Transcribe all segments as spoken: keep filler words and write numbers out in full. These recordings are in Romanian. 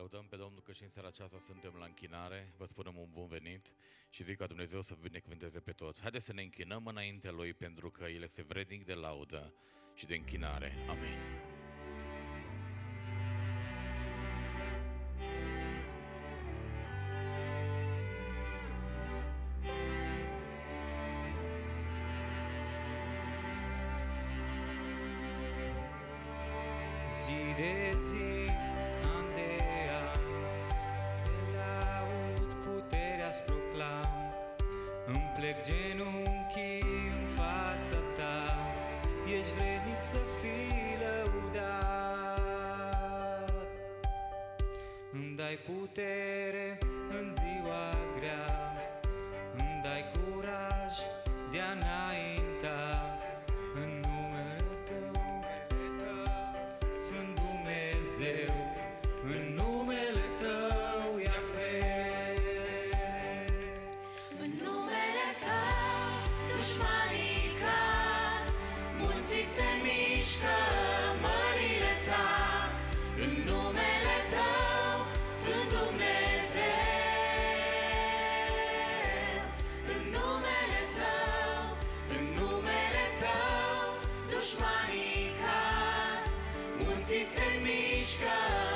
lăudăm pe Domnul că și în seara aceasta suntem la închinare, vă spunem un bun venit și zic ca Dumnezeu să binecuvânteze pe toți. Haideți să ne închinăm înaintea Lui pentru că El este vrednic de laudă și de închinare. Amin. Zi de zi, an de an, te laud, puterea-ți proclam, îmi plec genunchii în fața ta, ești vrednic să fii lăudat. Îmi dai putere în ziua grea, îmi dai curaj de a înainta. În numele Tău, Iahve, în numele Tău, dușmanii cad, munții se mișcă, mările tac. În numele Tău, Sfânt Dumnezeu, în numele Tău, în numele Tău, dușmanii cad, munții se mișcă.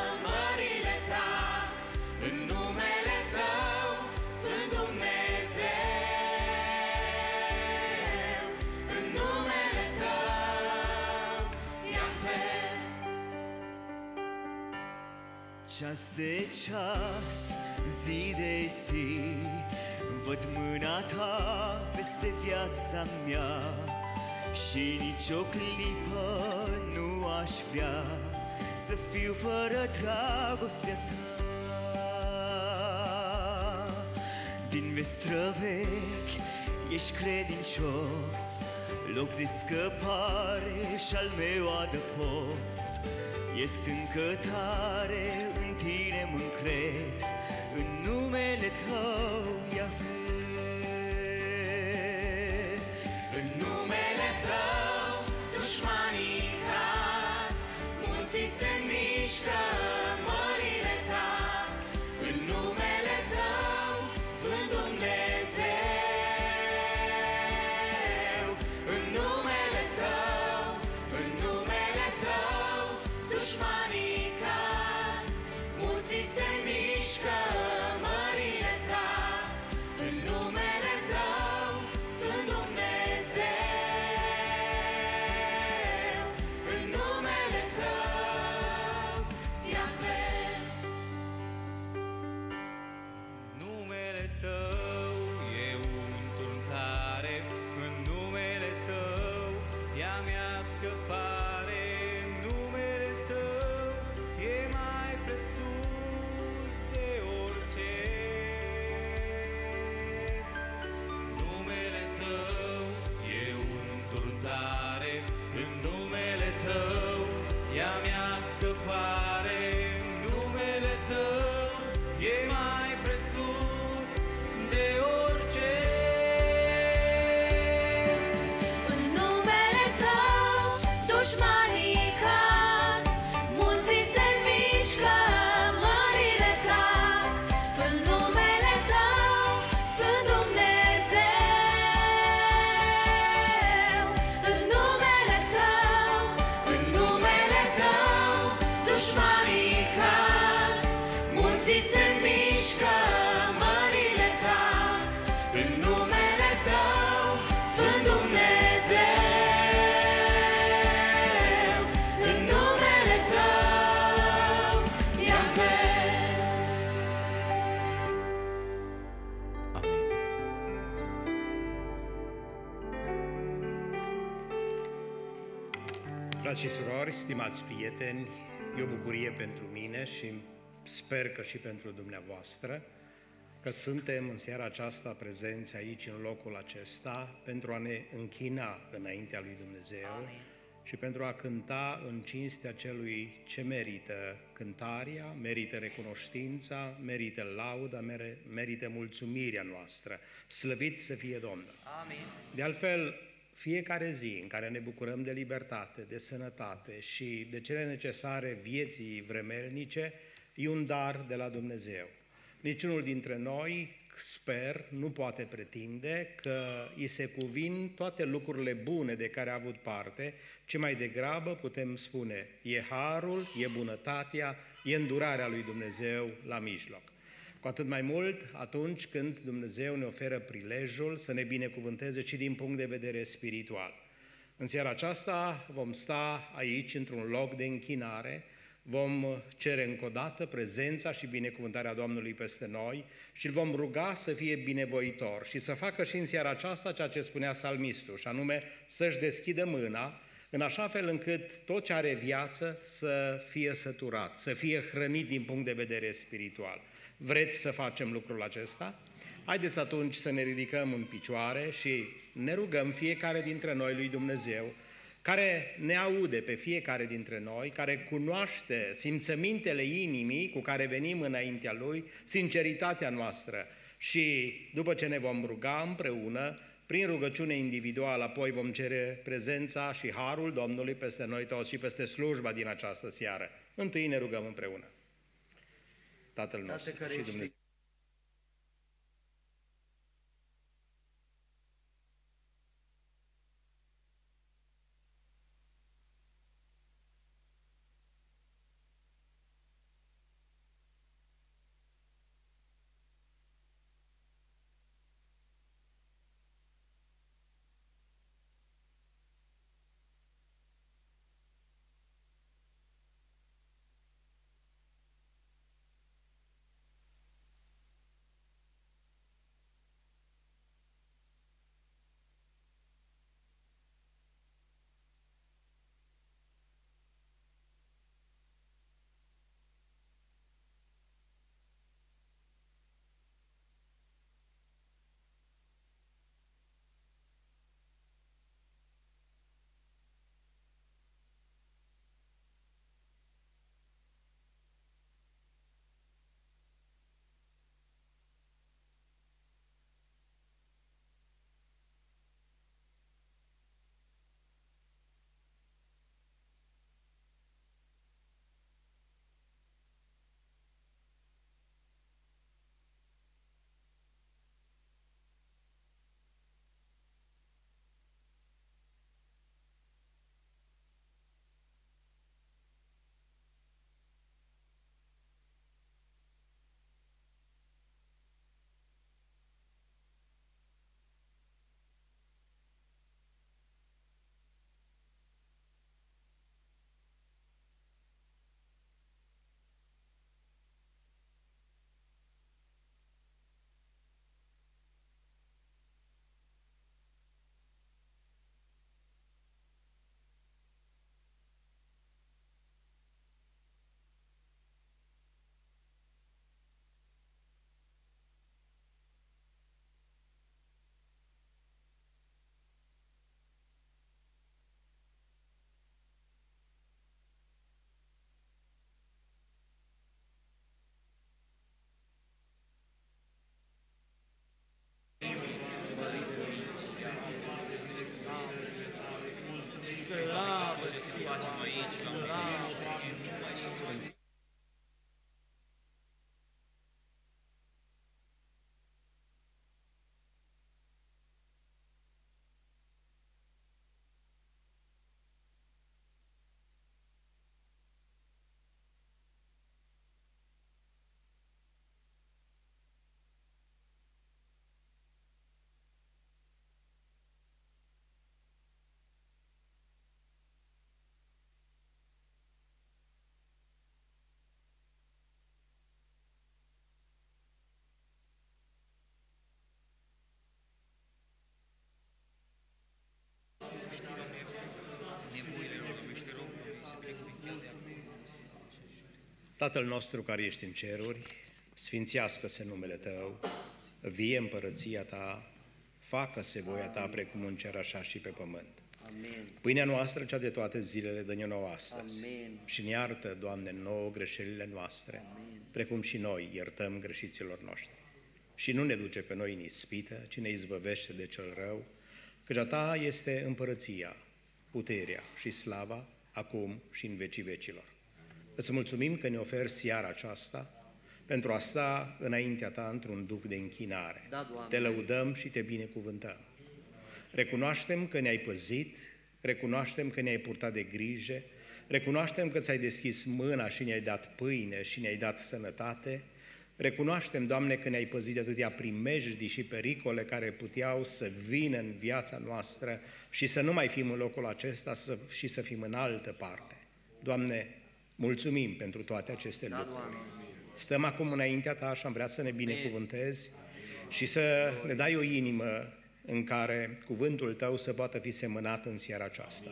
Ceas de ceas, zi de zi, văd mâna Ta peste viața mea și nici o clipă nu aș vrea să fiu fără dragostea Ta. Din vestrăvechi ești credincios, loc de scăpare și-al meu adăpost. Este încă tare, în Tine mă încred, în numele Tău, Iahve. În numele Tău, dușmanii cad, munții se mișcă, mările tac. În numele Tău, Sfânt Dumnezeu, în numele Tău, în numele Tău, dușmanii cad, munții se mișcă, mările tac. În numele Tău, Sfânt Dumnezeu, în numele Tău, Iahve. Numele Tău e un turn tare, în numele Tău e a mea scăpare. Numele Tău e mai presus de orice. Numele Tău e un turn tare, în numele Tău e a mea scăpare. Numele Tău e mai presus de orice. În numele Tău, dușmanii cad, munții se mișcă, mările tac. În numele Tău, Sfânt Dumnezeu, în numele Tău, în numele Tău, dușmanii cad, munții se mișcă, mările tac. În numele Tău, Sfânt Dumnezeu, în numele Tău, Iahve. Amin. Frați și surori, stimați prieteni, e o bucurie pentru mine și sper că și pentru dumneavoastră că suntem în seara aceasta prezenți aici, în locul acesta, pentru a ne închina înaintea lui Dumnezeu. Amin. Și pentru a cânta în cinstea celui ce merită cântarea, merită recunoștința, merită lauda, merită mulțumirea noastră. Slăvit să fie Domnul! Amin. De altfel, fiecare zi în care ne bucurăm de libertate, de sănătate și de cele necesare vieții vremelnice, e un dar de la Dumnezeu. Niciunul dintre noi, sper, nu poate pretinde că îi se cuvin toate lucrurile bune de care a avut parte, ci mai degrabă putem spune, e harul, e bunătatea, e îndurarea lui Dumnezeu la mijloc. Cu atât mai mult atunci când Dumnezeu ne oferă prilejul să ne binecuvânteze și din punct de vedere spiritual. În seara aceasta vom sta aici într-un loc de închinare, vom cere încă o dată prezența și binecuvântarea Domnului peste noi și îl vom ruga să fie binevoitor și să facă și în seara aceasta ceea ce spunea psalmistul, și anume să-și deschidă mâna în așa fel încât tot ce are viață să fie săturat, să fie hrănit din punct de vedere spiritual. Vreți să facem lucrul acesta? Haideți atunci să ne ridicăm în picioare și ne rugăm fiecare dintre noi lui Dumnezeu, care ne aude pe fiecare dintre noi, care cunoaște simțămintele inimii cu care venim înaintea Lui, sinceritatea noastră. Și după ce ne vom ruga împreună, prin rugăciune individuală, apoi vom cere prezența și harul Domnului peste noi toți și peste slujba din această seară. Întâi ne rugăm împreună. Tatăl nostru Tată, și Dumnezeu. Tatăl nostru care ești în ceruri, sfințească-se numele Tău, vie împărăția Ta, facă-se voia Ta precum în cer așa și pe pământ. Amen. Pâinea noastră, cea de toate zilele, dă-ne nouă astăzi. Amen. Și ne iartă, Doamne, nouă greșelile noastre, Amen. precum și noi iertăm greșiților noștri. Și nu ne duce pe noi în ispită, ci ne izbăvește de cel rău, căci a Ta este împărăția, puterea și slava, acum și în vecii vecilor. Îți mulțumim că ne oferi seara aceasta pentru a sta înaintea Ta într-un duc de închinare. Da, Doamne. Te lăudăm și Te binecuvântăm. Recunoaștem că ne-ai păzit, recunoaștem că ne-ai purtat de grijă, recunoaștem că Ți-ai deschis mâna și ne-ai dat pâine și ne-ai dat sănătate. Recunoaștem, Doamne, că ne-ai păzit de atâtea primejdii și pericole care puteau să vină în viața noastră și să nu mai fim în locul acesta să, și să fim în altă parte. Doamne, mulțumim pentru toate aceste Da, lucruri. Doamne. Stăm acum înaintea Ta și am vrea să ne binecuvântezi și să ne dai o inimă în care cuvântul Tău să poată fi semănat în seara aceasta.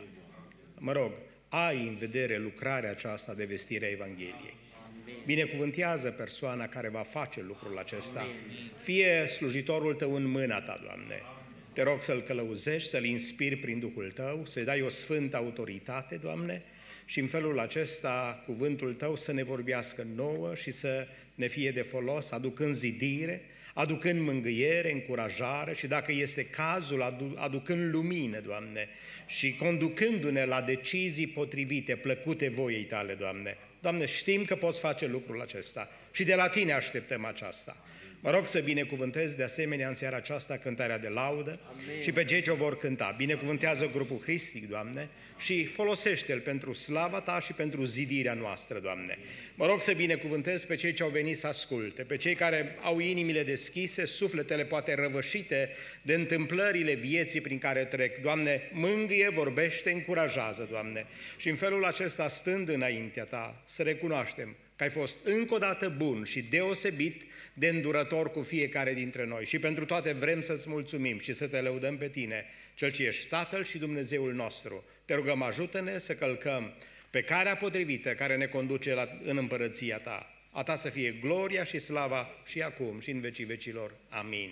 Mă rog, ai în vedere lucrarea aceasta de vestire a Evangheliei. Binecuvântează persoana care va face lucrul acesta. Fie slujitorul Tău în mâna Ta, Doamne. Te rog să-l călăuzești, să-l inspiri prin Duhul Tău, să-i dai o sfântă autoritate, Doamne, și în felul acesta cuvântul Tău să ne vorbească nouă și să ne fie de folos, aducând zidire, aducând mângâiere, încurajare și, dacă este cazul, adu- aducând lumină, Doamne, și conducându-ne la decizii potrivite, plăcute voiei Tale, Doamne. Doamne, știm că poți face lucrul acesta și de la Tine așteptăm aceasta. Mă rog să binecuvântezi de asemenea în seara aceasta cântarea de laudă. Amin. Și pe cei ce o vor cânta. Binecuvântează grupul Hristic, Doamne, și folosește-l pentru slava Ta și pentru zidirea noastră, Doamne. Mă rog să binecuvântezi pe cei ce au venit să asculte, pe cei care au inimile deschise, sufletele poate răvășite de întâmplările vieții prin care trec. Doamne, mângâie, vorbește, încurajează, Doamne. Și în felul acesta, stând înaintea Ta, să recunoaștem că ai fost încă o dată bun și deosebit de îndurător cu fiecare dintre noi. Și pentru toate vrem să-ți mulțumim și să Te lăudăm pe Tine, Cel ce ești Tatăl și Dumnezeul nostru. Te rugăm, ajută-ne să călcăm pe calea potrivită care ne conduce la, în împărăția Ta. A Ta să fie gloria și slava și acum și în vecii vecilor. Amin.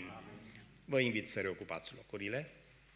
Vă invit să reocupați locurile.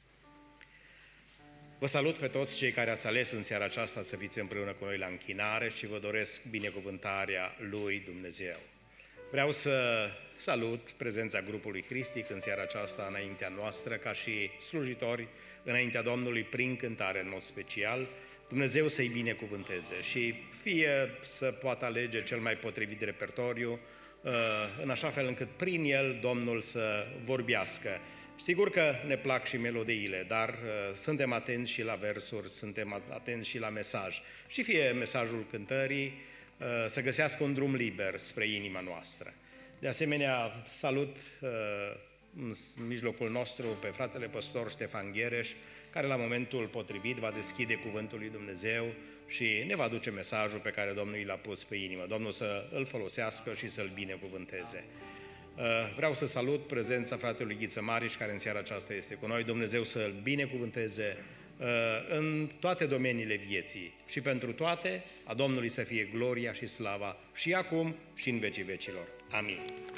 Vă salut pe toți cei care ați ales în seara aceasta să fiți împreună cu noi la închinare și vă doresc binecuvântarea lui Dumnezeu. Vreau să salut prezența grupului Hristic în seara aceasta înaintea noastră, ca și slujitori înaintea Domnului prin cântare în mod special. Dumnezeu să-i binecuvânteze și fie să poată alege cel mai potrivit repertoriu, în așa fel încât prin el Domnul să vorbească. Sigur că ne plac și melodiile, dar uh, suntem atenți și la versuri, suntem atenți și la mesaj. Și fie mesajul cântării uh, să găsească un drum liber spre inima noastră. De asemenea, salut uh, în mijlocul nostru pe fratele păstor Ștefan Ghereș, care la momentul potrivit va deschide cuvântul lui Dumnezeu și ne va duce mesajul pe care Domnul i l-a pus pe inimă. Domnul să îl folosească și să-l binecuvânteze. Vreau să salut prezența fratelui Ghiță Mariș, care în seara aceasta este cu noi. Dumnezeu să-l binecuvânteze în toate domeniile vieții și pentru toate a Domnului să fie gloria și slava și acum și în vecii vecilor. Amin.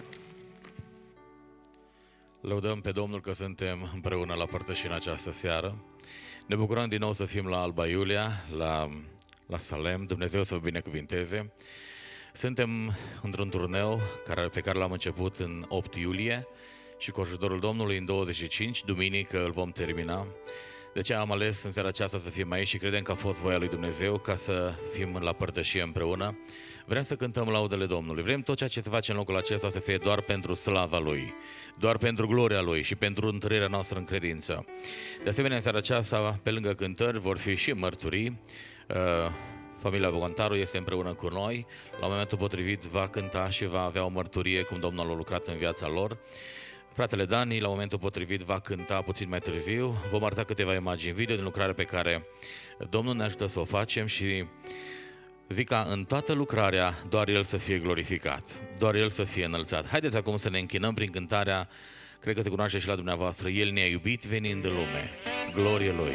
Lăudăm pe Domnul că suntem împreună la părtășie în această seară. Ne bucurăm din nou să fim la Alba Iulia, la, la Salem. Dumnezeu să vă binecuvinteze. Suntem într-un turneu care, pe care l-am început în opt iulie și cu ajutorul Domnului în douăzeci și cinci, duminică, îl vom termina. De aceea am ales în seara aceasta să fim aici și credem că a fost voia lui Dumnezeu ca să fim la părtășie împreună. Vrem să cântăm laudele Domnului. Vrem tot ceea ce se face în locul acesta să fie doar pentru slava Lui, doar pentru gloria Lui și pentru întărirea noastră în credință. De asemenea, în seara aceasta, pe lângă cântări, vor fi și mărturii. Familia Bogontaru este împreună cu noi. La momentul potrivit va cânta și va avea o mărturie cum Domnul a lucrat în viața lor. Fratele Dani, la momentul potrivit, va cânta puțin mai târziu. Vom arăta câteva imagini video din lucrare pe care Domnul ne ajută să o facem și zic ca în toată lucrarea doar El să fie glorificat, doar El să fie înălțat. Haideți acum să ne închinăm prin cântarea, cred că se cunoaște și la dumneavoastră, El ne-a iubit venind în lume. Glorie Lui!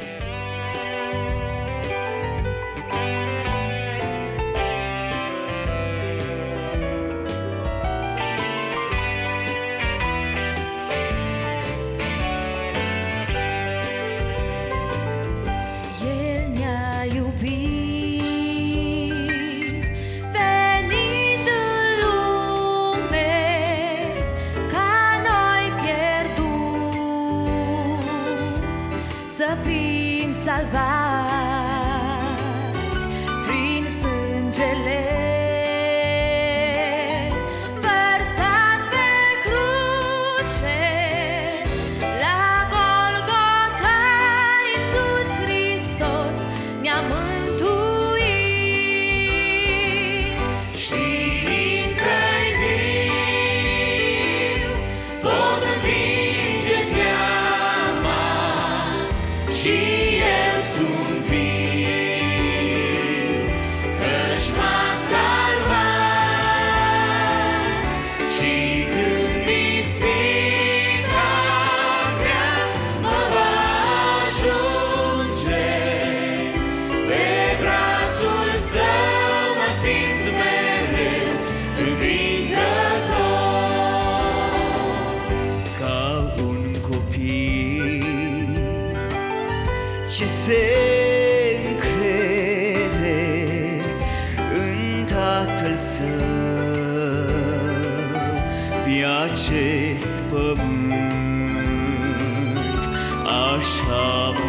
Să fim salvați prin sângele încrede în Tatăl Său pe acest pământ, așa mă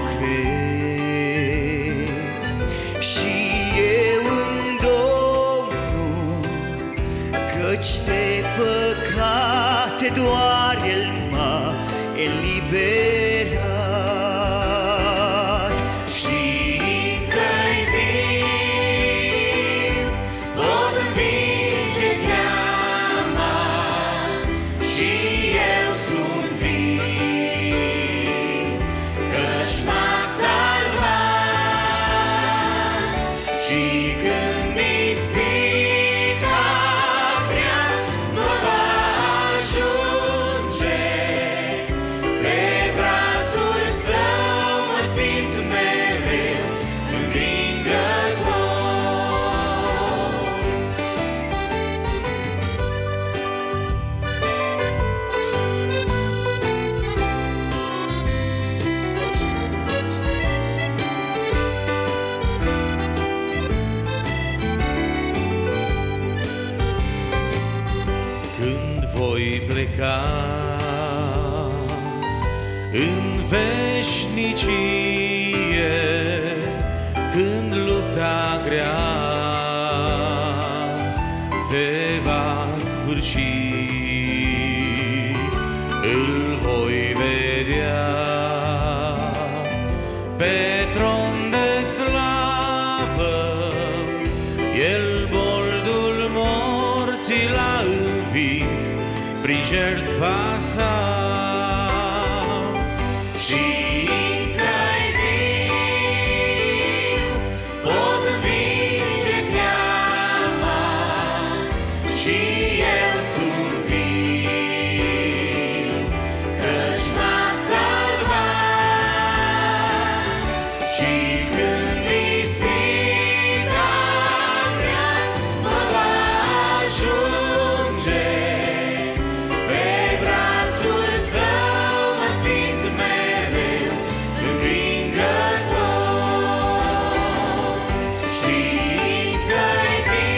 cred. Și eu în Domnul, căci de păcate doar El m-a eliberat. Știind că-i viu, pot învinge teama, și eu sunt viu, căci m-a salvat. Și când ispita grea mă va ajunge, pe brațul Său mă simt mereu învingător. Când voi pleca în veșnicie, când lupta grea se va sfârși, îl voi vedea pe tron de slavă. El boldul morții l-a învins prin jertfa Sa. Știind că-i viu, pot învinge teama, și eu sunt viu, căci m-a salvat. Și când ispita grea mă va ajunge, pe brațul Său mă simt mereu învingător. Știind că-i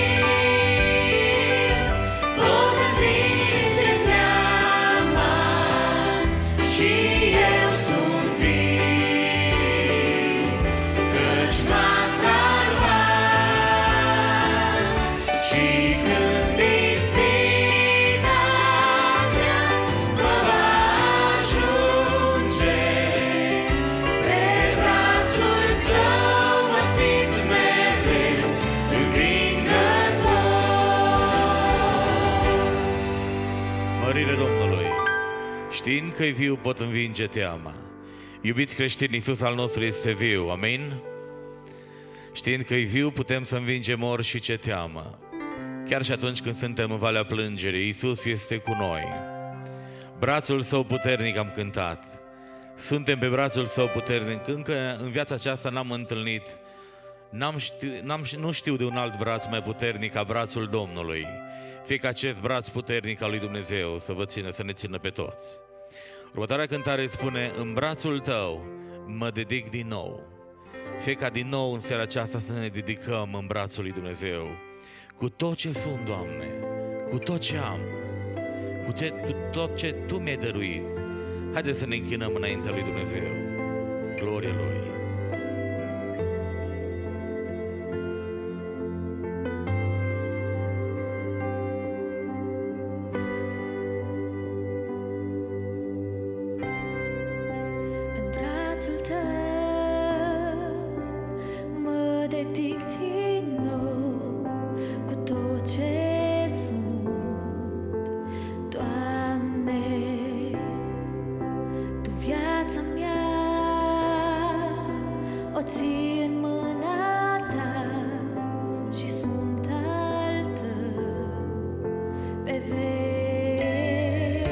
viu, pot învinge teama, și eu sunt viu, căci m-a salvat. Și când ispita grea mă va ajunge, pe brațul Său mă simt mereu învingător. Mărire Domnului! Știind că-i viu, pot învinge teama. Iubiți creștini, Iisus al nostru este viu, amin? Știind că-i viu, putem să învingem orice teamă. Chiar și atunci când suntem în valea plângerii, Iisus este cu noi. Brațul Său puternic am cântat. Suntem pe brațul Său puternic. Încă în viața aceasta n-am întâlnit, n-am știu, n-am, nu știu de un alt braț mai puternic ca brațul Domnului. Fie că acest braț puternic al lui Dumnezeu să vă țină, să ne țină pe toți. Următoarea cântare spune: în brațul Tău mă dedic din nou. Fie ca din nou în seara aceasta să ne dedicăm în brațul lui Dumnezeu. Cu tot ce sunt, Doamne, cu tot ce am, cu, ce, cu tot ce Tu mi-ai dăruit, haideți să ne închinăm înaintea lui Dumnezeu. Glorie Lui! În brațul Tău mă dedic din nou, cu tot ce sunt, Doamne. Tu viața mea o ții în mâna Ta și sunt al Tău pe veci.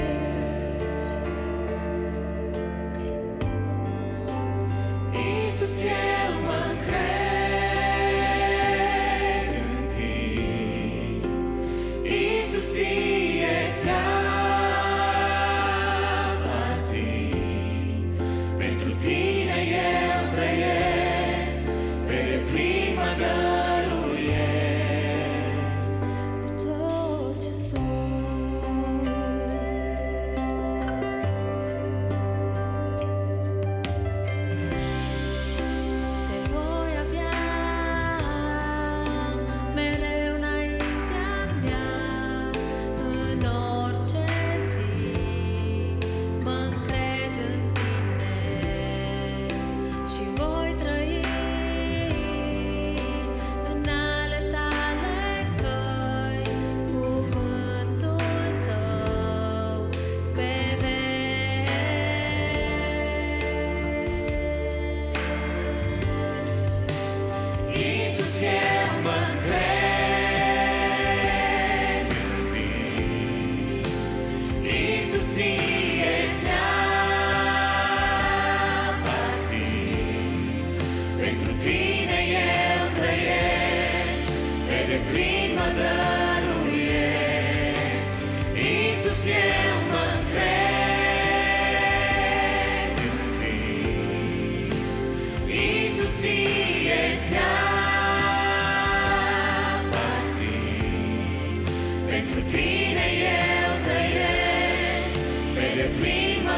Iisus, eu mă încred în Tine. Iisus, Ție ți-aparțin. Pentru Tine eu trăiesc. pentru tine eu trăiesc, pe deplin mă dăruiesc. Iisus, eu mă încred în tine. Iisus, ție-ți aparțin, pentru tine eu trăiesc, pe deplin mă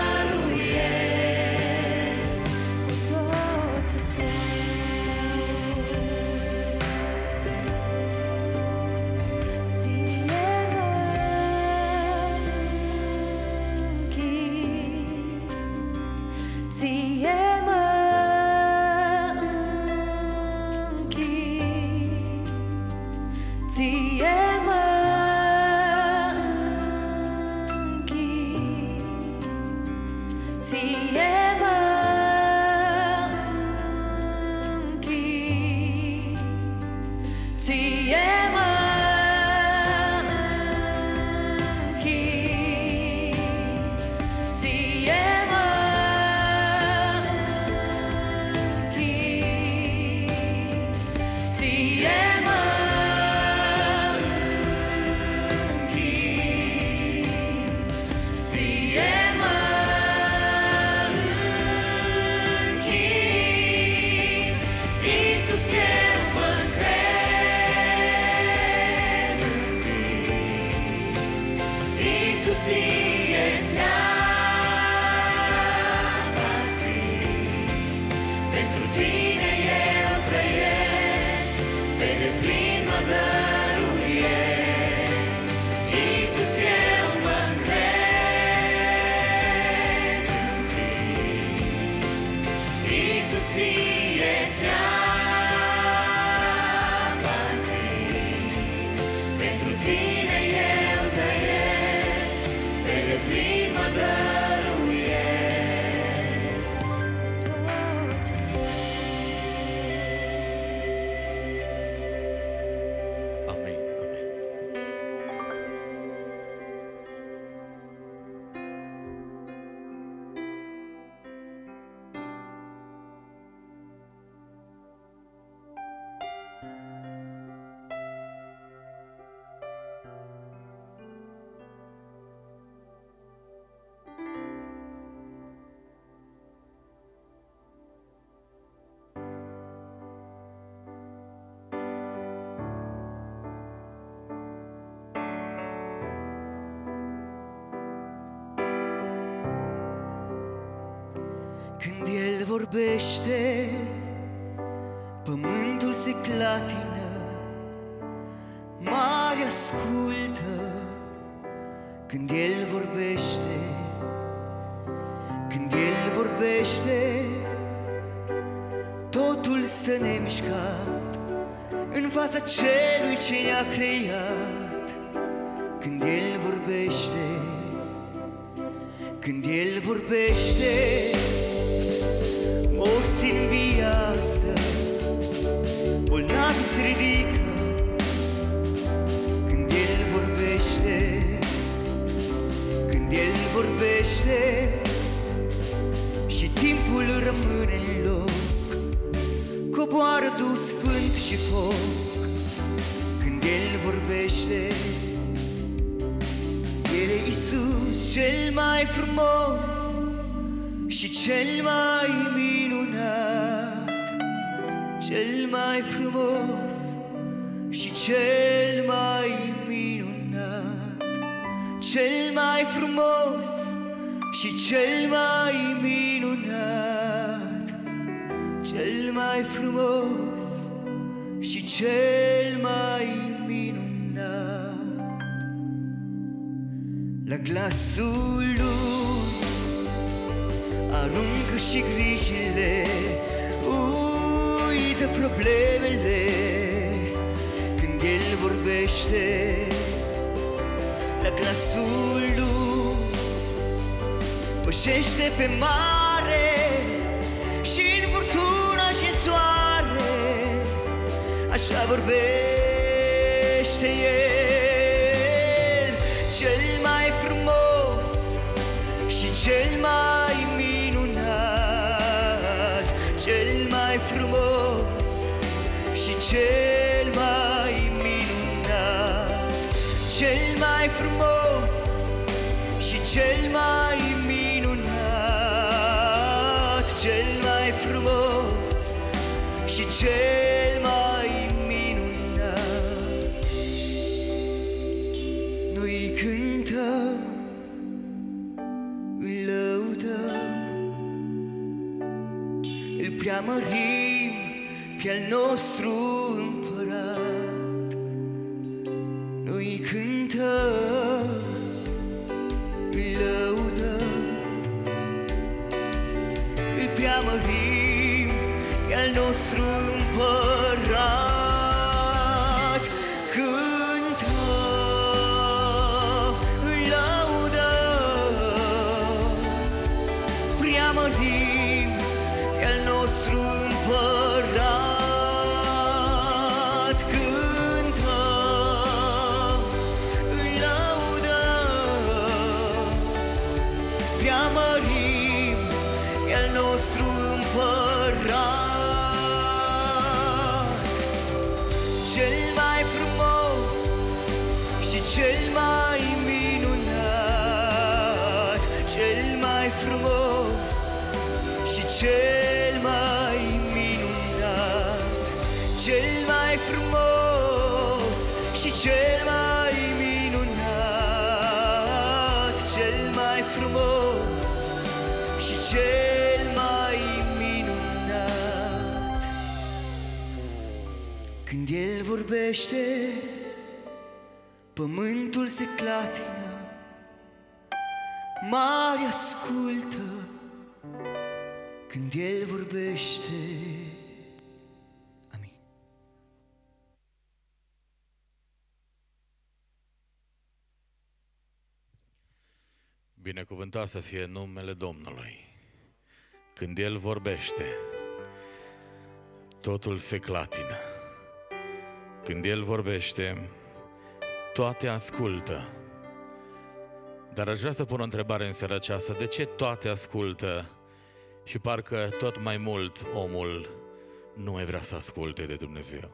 dăruiesc. Cu tot ce sunt, ție mă închin, ție mă închin, ție mă închin, ție mă închin, ție mă închin, ție mă închin, ție mă închin, ție mă închin. Iisus, eu mă încred în tine. Iisus, ție-ți aparțin, pentru tine eu trăiesc, pe deplin mă dăruiesc. Iisus, eu mă încred în tine. Iisus, ție-ți aparțin, pentru tine eu trăiesc, pe deplin mă dăruiesc. tot ce sunt. Amin, amin. Când El vorbește, pământul se clatină, mari ascultă. Când El vorbește, când El vorbește, totul stă nemișcat în fața Celui ce ne-a creat. Când El vorbește, când El vorbește, morții înviază, bolnavi se ridică. Când El vorbește, când El vorbește, și timpul rămâne în loc, coboară Duh Sfânt și foc. Când El vorbește, El e Iisus cel mai frumos și cel mai minunat, cel mai frumos și cel mai minunat, cel mai frumos și cel mai minunat, cel mai frumos și cel mai minunat. La glasul Lui aruncă și grijile, uită problemele. Când El vorbește, la glasul Lui pășește pe mare, și în furtună și în soare, așa vorbește El, cel mai frumos și cel mai minunat, cel mai frumos și cel mai minunat. Noi cântăm, îl lăudăm, îl preamărim pe-al nostru împărat. Noi cântăm, îl lăudăm, îl preamărim pe-al nostru împărat. Cântăm, îl lăudăm, preamărim pe-al nostru împărat. Cântăm, îl lăudăm, preamărim pe-al nostru împărat. Cel mai frumos și cel mai minunat, cel mai frumos și cel mai minunat, cel mai frumos și cel mai minunat, cel mai frumos și cel mai minunat. Când El vorbește, pământul se clatină, mari ascultă. Când El vorbește. Amin. Binecuvântat să fie numele Domnului. Când El vorbește, totul se clatină. Când El vorbește, toate ascultă. Dar aș vrea să pun o întrebare în seara aceasta. De ce toate ascultă și parcă tot mai mult omul nu mai vrea să asculte de Dumnezeu?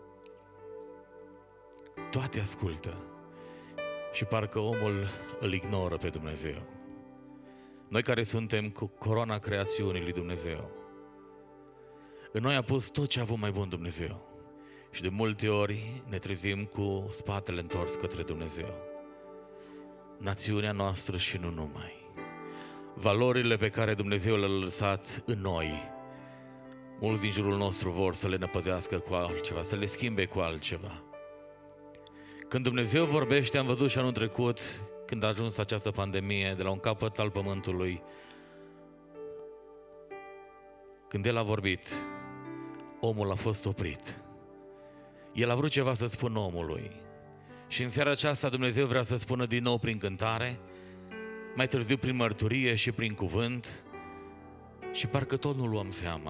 Toate ascultă și parcă omul îl ignoră pe Dumnezeu. Noi care suntem cu coroana creațiunii lui Dumnezeu, în noi a pus tot ce a avut mai bun Dumnezeu. Și de multe ori ne trezim cu spatele întors către Dumnezeu. Națiunea noastră și nu numai. Valorile pe care Dumnezeu le-a lăsat în noi, mulți din jurul nostru vor să le năpăzească cu altceva, să le schimbe cu altceva. Când Dumnezeu vorbește, am văzut și anul trecut, când a ajuns această pandemie de la un capăt al pământului, când El a vorbit, omul a fost oprit. El a vrut ceva să spună omului. Și în seara aceasta Dumnezeu vrea să spună din nou prin cântare, mai târziu prin mărturie și prin cuvânt, și parcă tot nu luăm seama.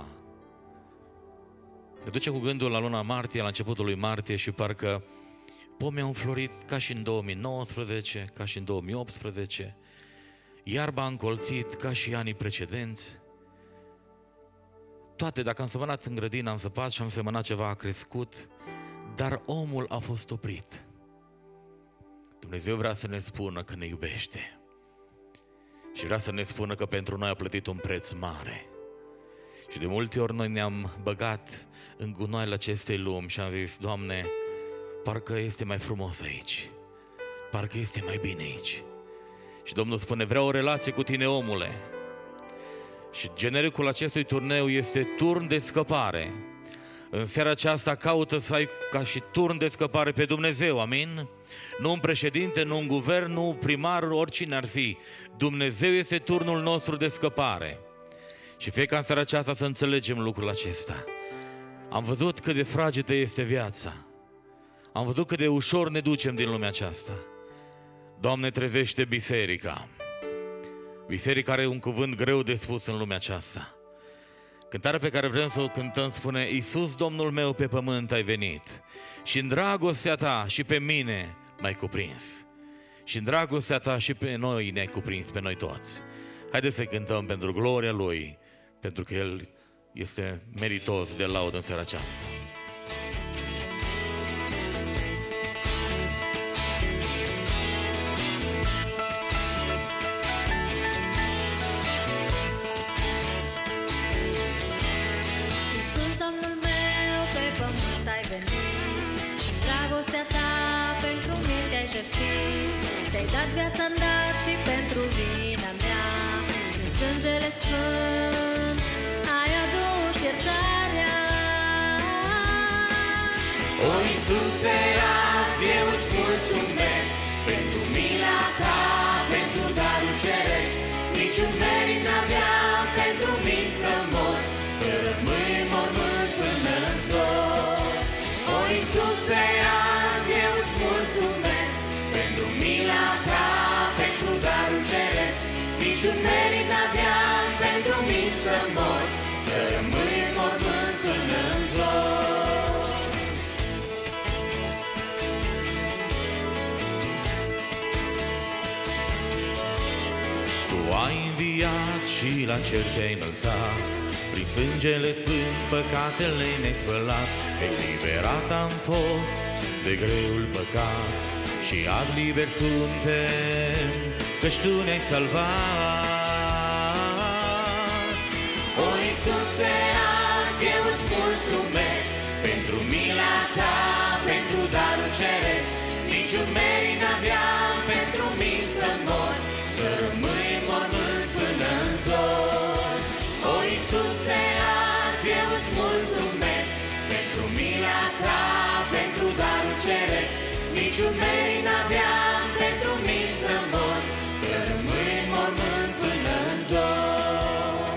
Ne duce cu gândul la luna martie, la începutul lui martie, și parcă pomii au înflorit ca și în două mii nouăsprezece, ca și în două mii optsprezece, iarba a încolțit ca și anii precedenți. Toate, dacă am semănat în grădină, am săpat și am semănat ceva, a crescut, dar omul a fost oprit. Dumnezeu vrea să ne spună că ne iubește și vrea să ne spună că pentru noi a plătit un preț mare. Și de multe ori noi ne-am băgat în gunoaiele acestei lumi și am zis: Doamne, parcă este mai frumos aici, parcă este mai bine aici. Și Domnul spune: vreau o relație cu tine, omule. Și genericul acestui turneu este turn de scăpare. În seara aceasta caută să ai ca și turn de scăpare pe Dumnezeu, amin? Nu un președinte, nu un guvern, nu un primar, oricine ar fi. Dumnezeu este turnul nostru de scăpare. Și fie ca în seara aceasta să înțelegem lucrul acesta. Am văzut cât de fragedă este viața. Am văzut cât de ușor ne ducem din lumea aceasta. Doamne, trezește biserica. Biserica are un cuvânt greu de spus în lumea aceasta. Cântarea pe care vrem să o cântăm spune: Iisus, Domnul meu, pe pământ ai venit și în dragostea ta și pe mine m-ai cuprins. Și în dragostea ta și pe noi ne-ai cuprins, pe noi toți. Haideți să cântăm pentru gloria Lui, pentru că El este meritos de laudă în seara aceasta. Iisus, Domnul meu, dragostea ta pentru mine te-ai jertfit. Ți-ai dat viața-n dar și pentru vina mea. În sângele sfânt ai adus iertarea. O, Iisuse, azi eu îți mulțumesc pentru mila ta, pentru darul ceresc. Niciun merit n-aveam pentru mine să mor, să rămâi în mormânt până în zor. O, Iisuse, azi eu îți mulțumesc pentru mila ta, pentru darul ceresc. Niciun merit n-aveam pentru mine să mor, să rămâi în mormânt până în zor. Tu ai înviat și la cer te-ai înălțat, prin sângele sfânt păcatele ne-ai spălat. Eliberat am fost de greul păcat și azi liber suntem, căci Tu ne-ai salvat. O, Iisuse, azi eu îți mulțumesc pentru mila ta, pentru darul ceresc. Niciun merit n-aveam pentru mine să mor, să rămâi în mormânt până în zor. O, Iisuse, azi eu îți mulțumesc pentru mila ta, pentru darul ceresc. Niciun merit n-aveam pentru mine să mor, să rămâi în mormânt până în zor.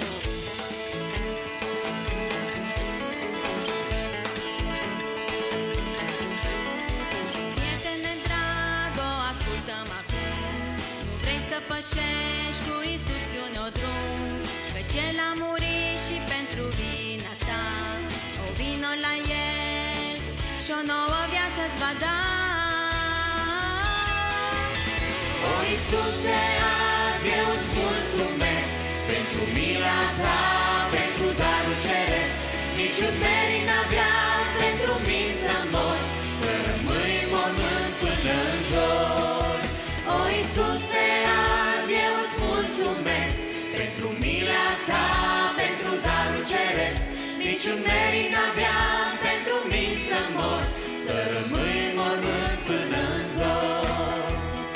Prietene drag, o ascultă-mă acum. Nu vrei să pășești cu Iisus pe un nou drum, căci El a murit și pentru vina ta. O, vino la El și o nouă viață îți va da. O, Iisuse, azi eu îți mulțumesc pentru mila ta, pentru darul ceresc. Niciun merit n-aveam pentru mine să mor, să rămâi în mormânt până în zor. O, Iisuse, azi eu îți mulțumesc pentru mila ta, pentru darul ceresc. Niciun merit n-aveam pentru mine să mor, să rămâi în mormânt până în zor.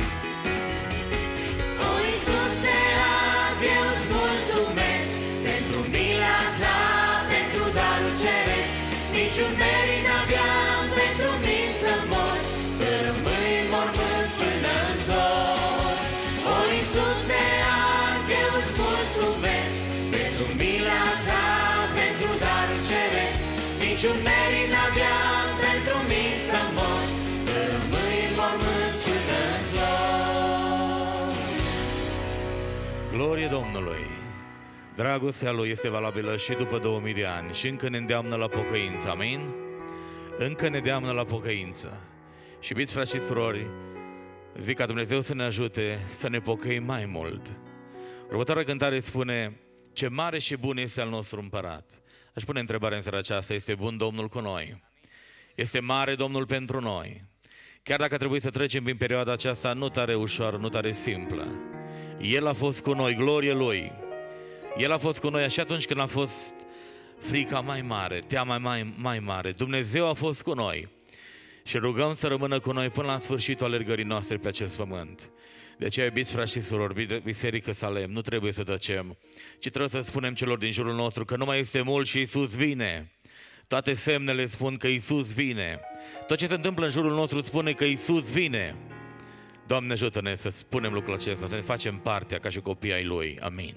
O, Iisuse, azi eu îți mulțumesc pentru mila ta, pentru darul ceresc. Niciun merit n-aveam pentru mine să mor, să rămâi în mormânt până în zor. O, Iisuse, azi eu îți mulțumesc pentru mila ta, pentru darul ceresc. Niciun merit n-aveam pentru mine să mor, să rămâi în mormânt până în zor. Glorie Domnului! Dragostea Lui este valabilă și după două mii de ani și încă ne îndeamnă la pocăință, amin? Încă ne îndeamnă la pocăință. Și iubiți frați și surori, zic ca Dumnezeu să ne ajute să ne pocăim mai mult. Următoarea cântare spune: ce mare și bun este al nostru împărat. Aș pune întrebarea în seara aceasta: este bun Domnul cu noi? Este mare Domnul pentru noi? Chiar dacă trebuie să trecem prin perioada aceasta nu tare ușoară, nu tare simplă, El a fost cu noi, glorie Lui. El a fost cu noi și atunci când a fost frica mai mare, teama mai, mai mare, Dumnezeu a fost cu noi. Și rugăm să rămână cu noi până la sfârșitul alergării noastre pe acest pământ. De aceea, iubiți frați și surori, Biserică Salem, nu trebuie să tăcem, ci trebuie să spunem celor din jurul nostru că nu mai este mult și Iisus vine. Toate semnele spun că Iisus vine. Tot ce se întâmplă în jurul nostru spune că Iisus vine. Doamne, ajută-ne să spunem lucrul acesta, să ne facem partea ca și copii ai Lui. Amin.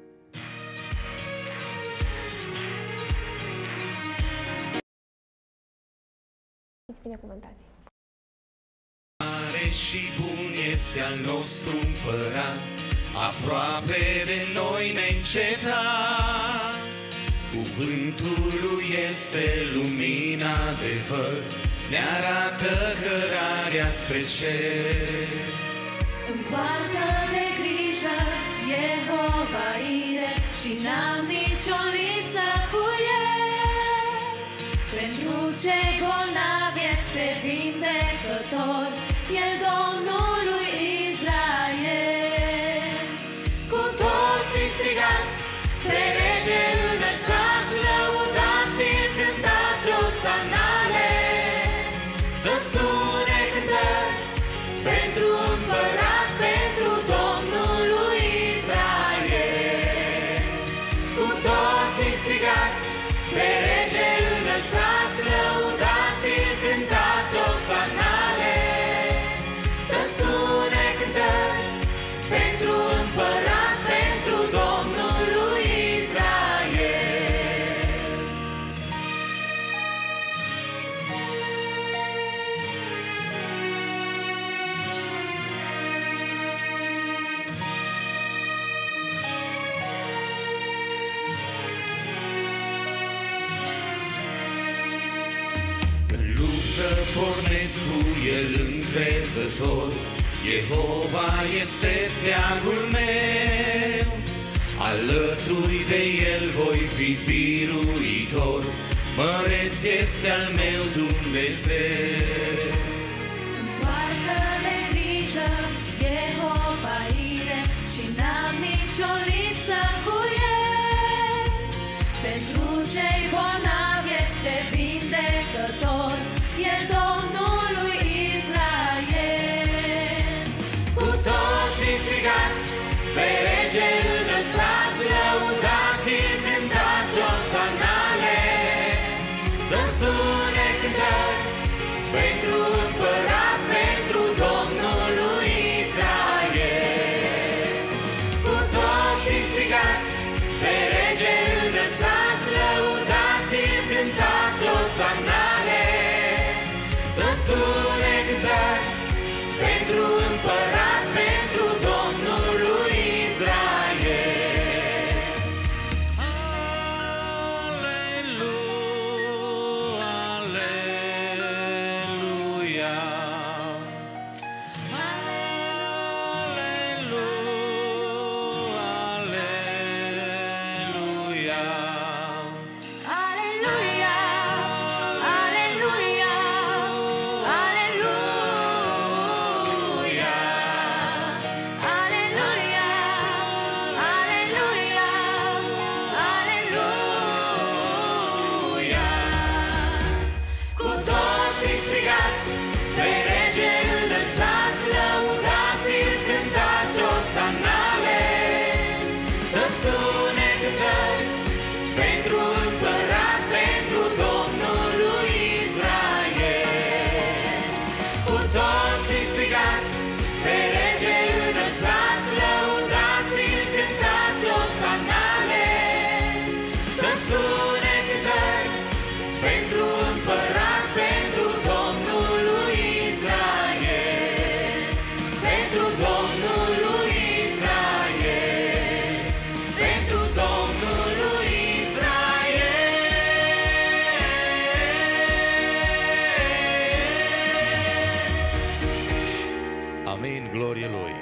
Fiți binecuvântați! Mare și bun este al nostru împărat, aproape de noi neîncetat. Cuvântul Lui este lumina adevăr, ne arată cărarea spre cer. În poartă de grijă Jehova Ire și n-am nicio lipsă cu El. Pentru cei bolnavi este vindecător, El Domnul lui Israel. Cu toții strigați, pe rege înălțați, lăudați-l, cântați osanale, să pornesc cu el încrezător. Jehova este steagul meu, alături de el voi fi biruitor. Măreț este al meu Dumnezeu. Poartă-le grijă, Jehova ire, și n-am nicio lipsă cu el. Pentru cei bolnavi este vindecător, el Domnul lui Israel. Cu toții strigați, pe rege înălțați, lăudați-l, cântați osanale. Să sune cântări pentru împărat, pentru Domnul lui Israel. Cu toții strigați, pe rege înălțați, lăudați-l, cântați osanale. Să sune cântări pentru împărat, pentru Domnul lui Israel. Aleluia, aleluia. Aleluia, aleluia. Aleluia, aleluia, aleluia. Aleluia, aleluia, aleluia. Cu toții strigați, pe rege înălțați, lăudați-l, cântați osanale. Să sune cântări pentru împărat, pentru Domnul lui Israel. Cu toții strigați, pe rege înălțați, lăudați-l, cântați osanale. Să sune cântări pentru împărat, pentru Domnul lui Israel. Pentru Domnul lui Israel. Pentru Domnul lui Israel. Amin, glorie Lui.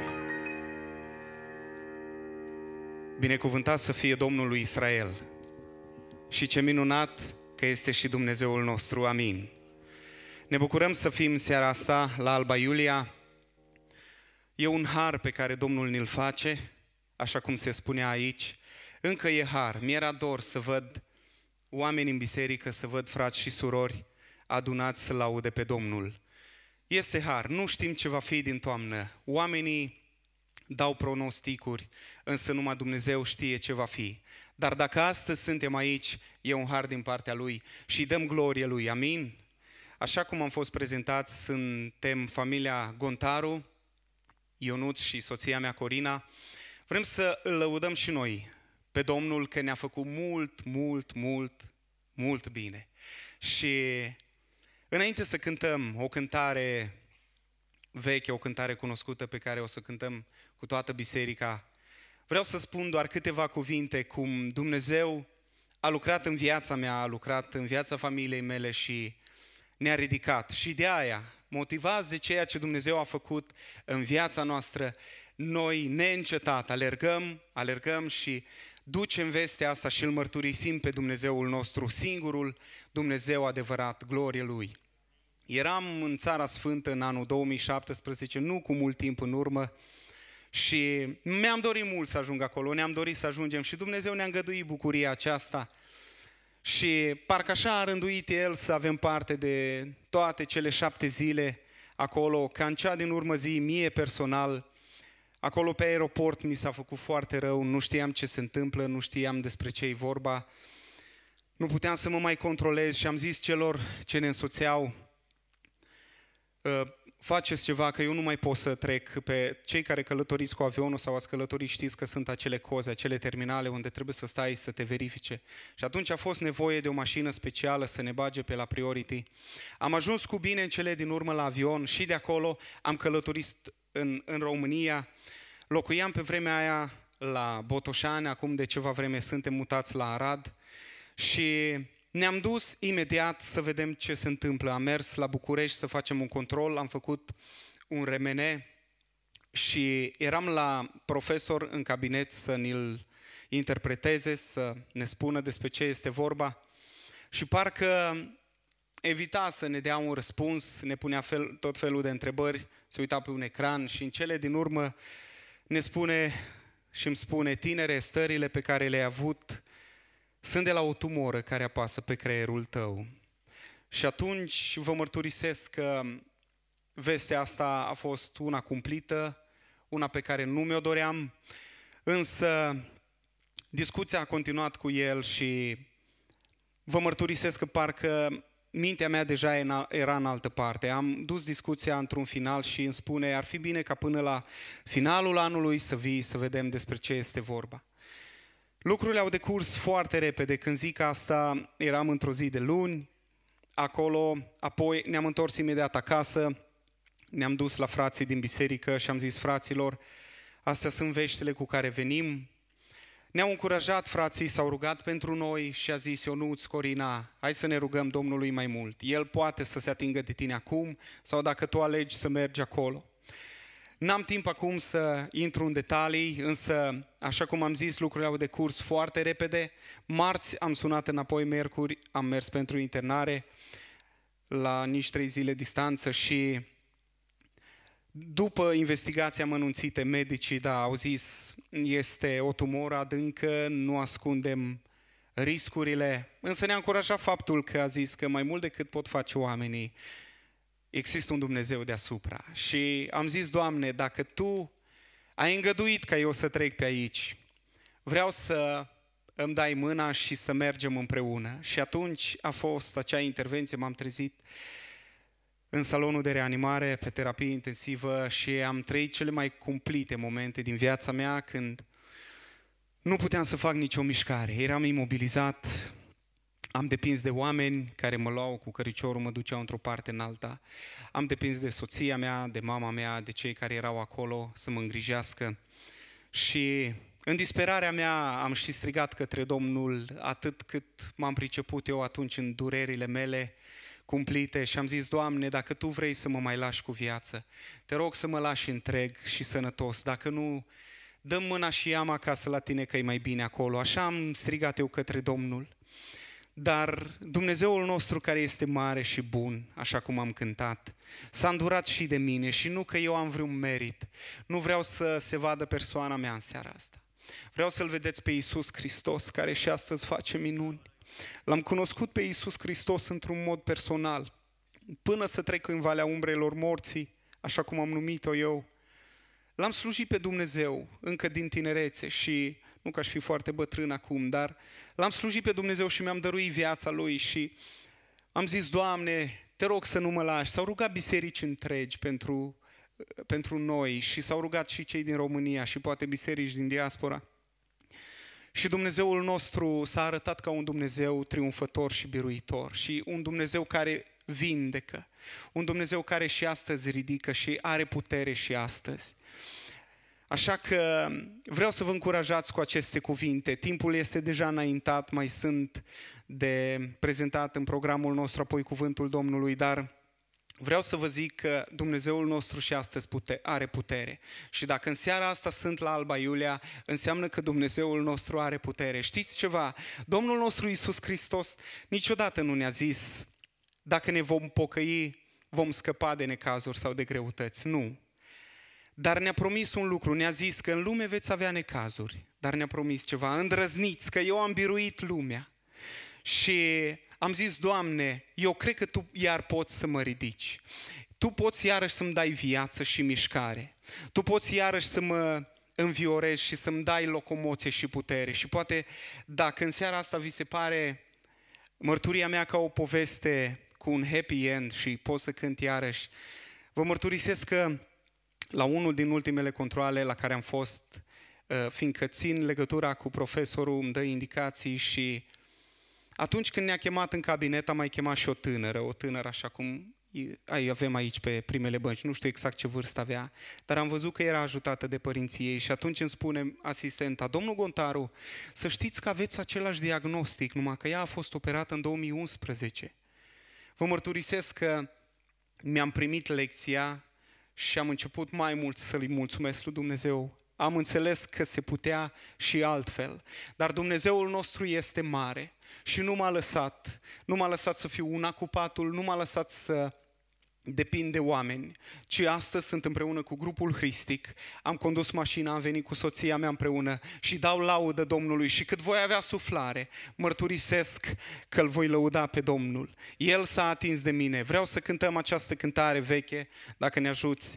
Binecuvântat să fie Domnul lui Israel. Și ce minunat că este și Dumnezeul nostru. Amin. Ne bucurăm să fim seara asta la Alba Iulia. E un har pe care Domnul ne-l face, așa cum se spunea aici. Încă e har. Mi-era dor să văd oameni în biserică, să văd frați și surori adunați să laude pe Domnul. Este har. Nu știm ce va fi din toamnă. Oamenii dau pronosticuri, însă numai Dumnezeu știe ce va fi. Dar dacă astăzi suntem aici, e un har din partea Lui și dăm glorie Lui. Amin? Așa cum am fost prezentați, suntem familia Gontaru, Ionuț și soția mea Corina. Vrem să îl lăudăm și noi pe Domnul că ne-a făcut mult, mult, mult, mult bine. Și înainte să cântăm o cântare veche, o cântare cunoscută pe care o să cântăm cu toată biserica, vreau să spun doar câteva cuvinte cum Dumnezeu a lucrat în viața mea, a lucrat în viața familiei mele și ne-a ridicat. Și de aia, motivați de ceea ce Dumnezeu a făcut în viața noastră, noi neîncetat alergăm, alergăm și ducem vestea asta și îl mărturisim pe Dumnezeul nostru, singurul Dumnezeu adevărat, glorie Lui. Eram în Țara Sfântă în anul două mii șaptesprezece, nu cu mult timp în urmă, și mi-am dorit mult să ajung acolo, ne-am dorit să ajungem și Dumnezeu ne-a îngăduit bucuria aceasta. Și parcă așa a rânduit El să avem parte de toate cele șapte zile acolo, ca în cea din urmă zi, mie personal, acolo pe aeroport mi s-a făcut foarte rău, nu știam ce se întâmplă, nu știam despre ce e vorba, nu puteam să mă mai controlez și am zis celor ce ne însoțeau, faceți ceva, că eu nu mai pot să trec. Pe cei care călătoriți cu avionul sau ați călătorit știți că sunt acele coze, acele terminale unde trebuie să stai să te verifice. Și atunci a fost nevoie de o mașină specială să ne bage pe la Priority. Am ajuns cu bine în cele din urmă la avion și de acolo am călătorit în, în România. Locuiam pe vremea aia la Botoșani, acum de ceva vreme suntem mutați la Arad și ne-am dus imediat să vedem ce se întâmplă. Am mers la București să facem un control, am făcut un R M N și eram la profesor în cabinet să ne-l interpreteze, să ne spună despre ce este vorba și parcă evita să ne dea un răspuns, ne punea fel, tot felul de întrebări, se uita pe un ecran și în cele din urmă ne spune și îmi spune: tinere, stările pe care le-ai avut sunt de la o tumoră care apasă pe creierul tău. Și atunci vă mărturisesc că vestea asta a fost una cumplită, una pe care nu mi-o doream, însă discuția a continuat cu el și vă mărturisesc că parcă mintea mea deja era în altă parte. Am dus discuția într-un final și îmi spune: ar fi bine ca până la finalul anului să vii să vedem despre ce este vorba. Lucrurile au decurs foarte repede. Când zic asta, eram într-o zi de luni, acolo, apoi ne-am întors imediat acasă, ne-am dus la frații din biserică și am zis: fraților, astea sunt veștile cu care venim. Ne-au încurajat frații, s-au rugat pentru noi și a zis: Ionuț, Corina, hai să ne rugăm Domnului mai mult. El poate să se atingă de tine acum sau dacă tu alegi să mergi acolo. N-am timp acum să intru în detalii, însă, așa cum am zis, lucrurile au decurs foarte repede. Marți am sunat înapoi, miercuri am mers pentru internare la nici trei zile distanță și după investigația amănunțită, medicii, da, au zis: este o tumoră adâncă, nu ascundem riscurile, însă ne-a încurajat faptul că a zis că mai mult decât pot face oamenii, există un Dumnezeu deasupra. Și am zis: Doamne, dacă Tu ai îngăduit ca eu să trec pe aici, vreau să îmi dai mâna și să mergem împreună. Și atunci a fost acea intervenție, m-am trezit în salonul de reanimare, pe terapie intensivă și am trăit cele mai cumplite momente din viața mea când nu puteam să fac nicio mișcare. Eram imobilizat, am depins de oameni care mă luau cu căriciorul, mă duceau într-o parte în alta. Am depins de soția mea, de mama mea, de cei care erau acolo să mă îngrijească. Și în disperarea mea am și strigat către Domnul atât cât m-am priceput eu atunci în durerile mele cumplite și am zis: Doamne, dacă Tu vrei să mă mai lași cu viață, Te rog să mă lași întreg și sănătos. Dacă nu, dă-mi mâna și ia-mă acasă la Tine, că e mai bine acolo. Așa am strigat eu către Domnul. Dar Dumnezeul nostru, care este mare și bun, așa cum am cântat, s-a îndurat și de mine și nu că eu am vreun merit. Nu vreau să se vadă persoana mea în seara asta. Vreau să-L vedeți pe Iisus Hristos, care și astăzi face minuni. L-am cunoscut pe Iisus Hristos într-un mod personal, până să trec în valea umbrelor morții, așa cum am numit-o eu. L-am slujit pe Dumnezeu încă din tinerețe și nu că aș fi foarte bătrân acum, dar l-am slujit pe Dumnezeu și mi-am dăruit viața Lui și am zis: Doamne, Te rog să nu mă lași. S-au rugat biserici întregi pentru, pentru noi și s-au rugat și cei din România și poate biserici din diaspora. Și Dumnezeul nostru s-a arătat ca un Dumnezeu triumfător și biruitor și un Dumnezeu care vindecă, un Dumnezeu care și astăzi ridică și are putere și astăzi. Așa că vreau să vă încurajați cu aceste cuvinte. Timpul este deja înaintat, mai sunt de prezentat în programul nostru apoi cuvântul Domnului, dar vreau să vă zic că Dumnezeul nostru și astăzi pute- are putere. Și dacă în seara asta sunt la Alba Iulia, înseamnă că Dumnezeul nostru are putere. Știți ceva? Domnul nostru Iisus Hristos niciodată nu ne-a zis: dacă ne vom pocăi, vom scăpa de necazuri sau de greutăți. Nu. Dar ne-a promis un lucru, ne-a zis că în lume veți avea necazuri, dar ne-a promis ceva: îndrăzniți, că eu am biruit lumea. Și am zis: Doamne, eu cred că Tu iar poți să mă ridici. Tu poți iarăși să-mi dai viață și mișcare. Tu poți iarăși să mă înviorezi și să-mi dai locomoție și putere. Și poate dacă în seara asta vi se pare mărturia mea ca o poveste cu un happy end și pot să cânt iarăși, vă mărturisesc că la unul din ultimele controale la care am fost, fiindcă țin legătura cu profesorul, îmi dă indicații și atunci când ne-a chemat în cabinet, a mai chemat și o tânără, o tânără așa cum ai avem aici pe primele bănci, nu știu exact ce vârstă avea, dar am văzut că era ajutată de părinții ei și atunci îmi spune asistenta, domnul Gontaru, să știți că aveți același diagnostic, numai că ea a fost operată în două mii unsprezece. Vă mărturisesc că mi-am primit lecția și am început mai mult să-Lui mulțumesc lui Dumnezeu. Am înțeles că se putea și altfel. Dar Dumnezeul nostru este mare și nu m-a lăsat, nu m-a lăsat să fiu una cu patul, nu m-a lăsat să depind de oameni, ci astăzi sunt împreună cu grupul Hristic, am condus mașina, am venit cu soția mea împreună și dau laudă Domnului și cât voi avea suflare, mărturisesc că îl voi lăuda pe Domnul. El s-a atins de mine. Vreau să cântăm această cântare veche, dacă ne ajuți.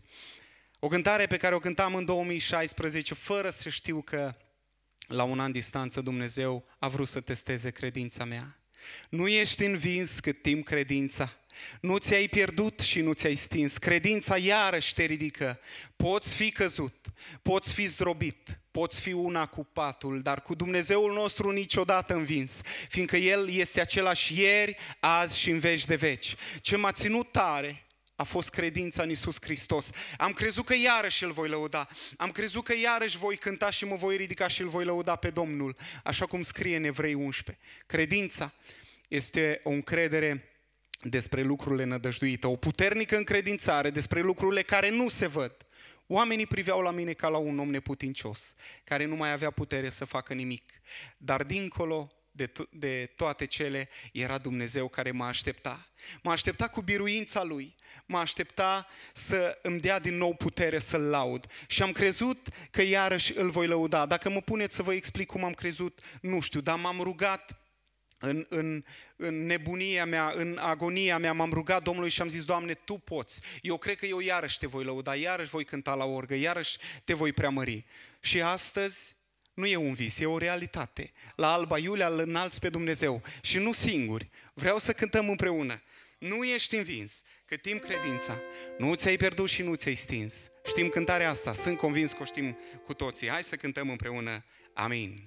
O cântare pe care o cântam în două mii șaisprezece, fără să știu că la un an distanță Dumnezeu a vrut să testeze credința mea. Nu ești învins cât timp credința, nu ți-ai pierdut și nu ți-ai stins. Credința iarăși te ridică. Poți fi căzut, poți fi zdrobit, poți fi una cu patul, dar cu Dumnezeul nostru niciodată învins, fiindcă El este același ieri, azi și în veci de veci. Ce m-a ținut tare a fost credința în Iisus Hristos. Am crezut că iarăși îl voi lăuda. Am crezut că iarăși voi cânta și mă voi ridica și îl voi lăuda pe Domnul, așa cum scrie în Evrei unsprezece. Credința este o încredere despre lucrurile nădăjduite, o puternică încredințare despre lucrurile care nu se văd. Oamenii priveau la mine ca la un om neputincios, care nu mai avea putere să facă nimic. Dar dincolo de, to- de toate cele, era Dumnezeu care mă aștepta. Mă aștepta cu biruința Lui, mă aștepta să îmi dea din nou putere să-L laud. Și am crezut că iarăși îl voi lăuda. Dacă mă puneți să vă explic cum am crezut, nu știu, dar m-am rugat În, în, în nebunia mea, în agonia mea, m-am rugat Domnului și am zis, Doamne, Tu poți. Eu cred că eu iarăși Te voi lăuda, iarăși voi cânta la orgă, iarăși Te voi preamări. Și astăzi nu e un vis, e o realitate. La Alba Iulia îl înalți pe Dumnezeu și nu singuri. Vreau să cântăm împreună. Nu ești învins, cât timp credința. Nu ți-ai pierdut și nu ți-ai stins. Știm cântarea asta, sunt convins că o știm cu toții. Hai să cântăm împreună. Amin.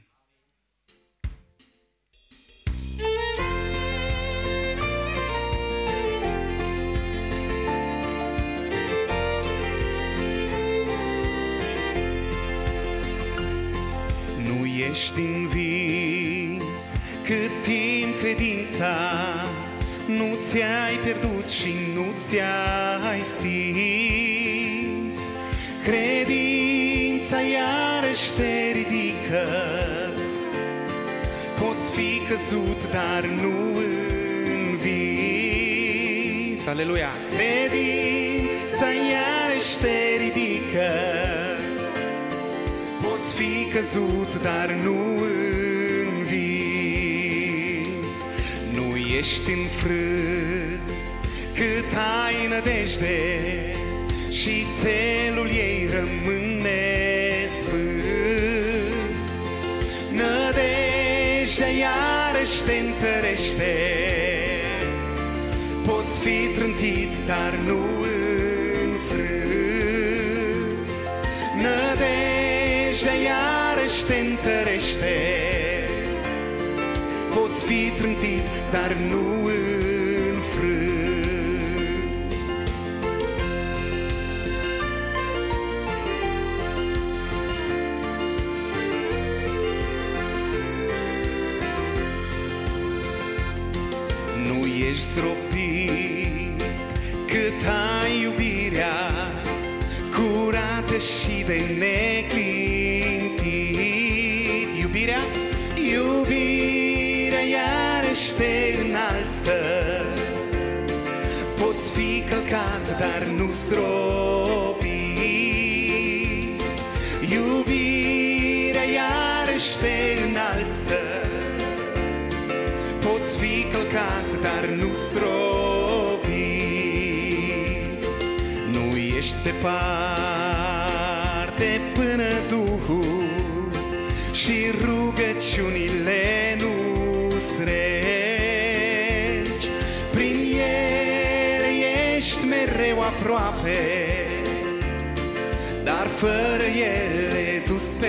Nu ești învins cât timp credința, nu ți-ai pierdut și nu ți-ai stins. Credința iarăși te ridică, poți fi căzut, dar nu învins. Aleluia! Credința iarăși te ridică, poți fi căzut, dar nu învins. Nu ești înfrânt cât ai nădejde și țelul ei rămâne sfânt. Nădejdea iarăși te întărește, poți fi trântit, dar nu înfrânt. Nădejdea iarăși te întărește, poți fi trântit, dar nu înfrânt. Nu ești zdrobit cât ai iubirea curată și de neclintit. Iubirea, iubirea iarăși te înalță, poți fi călcat, dar nu zdrobit. Iubirea iarăși te înalță, poți fi călcat, dar nu zdrobit. Nu ești departe până Duhul și rugăciunile nu-ți regi. Prin ele ești mereu aproape, dar fără ele dus pe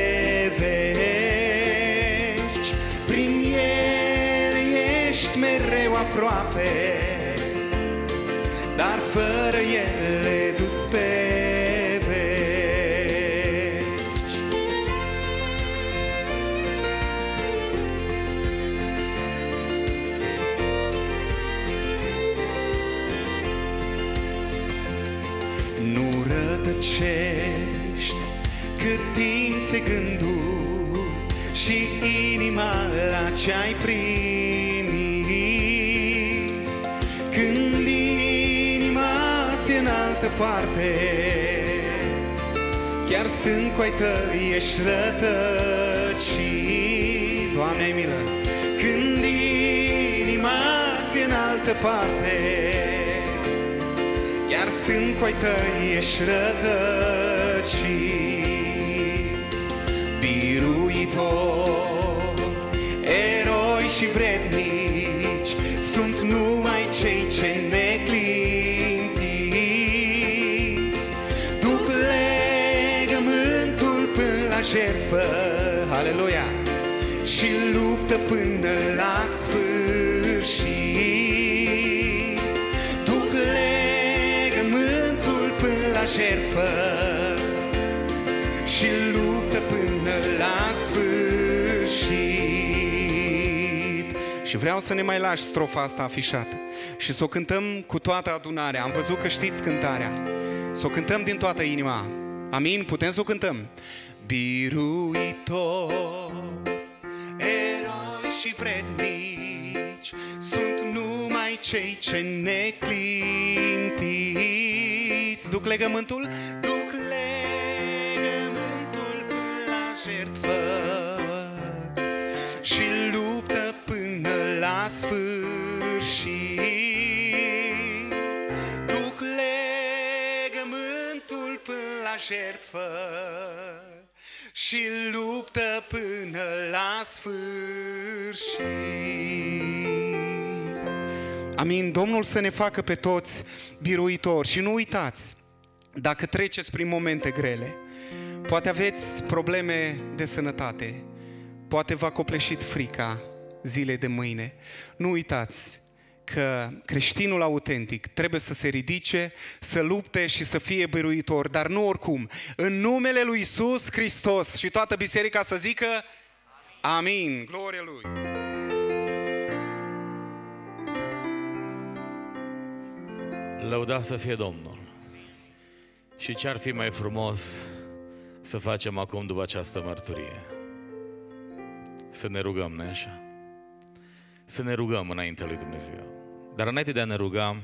veci. Prin ele ești mereu aproape, dar fără ele dus pe veci. Nu rătăcești cât timp se gândul și inima la ce-ai primit. Când inima ți-e în altă parte, chiar stând cu ai tăi ești rătăcit. Doamne, ai milă! Când inima ți-e în altă parte, chiar stând cu ai tăi ești rătăcit. Biruitor, eroi și vrednici sunt numai cei ce neclintiți. Duc legământul până la jertfă, aleluia, și luptă până la sfârșit. Duc legământul până la jertfă și luptă până la sfârșit. Și vreau să ne mai lași strofa asta afișată și să o cântăm cu toată adunarea. Am văzut că știți cântarea. Să o cântăm din toată inima. Amin? Putem să o cântăm? Biruitor, eroi și vrednici sunt numai cei ce neclintiți. Duc legământul, duc legământul până la jertfă și luptă până la sfârșit. Duc legământul până la jertfă și luptă până la sfârșit. Amin. Domnul să ne facă pe toți biruitori. Și nu uitați, dacă treceți prin momente grele, poate aveți probleme de sănătate, poate v-a copleșit frica zilei de mâine, nu uitați că creștinul autentic trebuie să se ridice, să lupte și să fie biruitor, dar nu oricum. În numele lui Iisus Hristos, și toată biserica să zică amin. Amin. Glorie Lui. Lăudat să fie Domnul. Și ce-ar fi mai frumos să facem acum după această mărturie? Să ne rugăm, nu așa? Să ne rugăm înaintea lui Dumnezeu. Dar înainte de a ne ruga,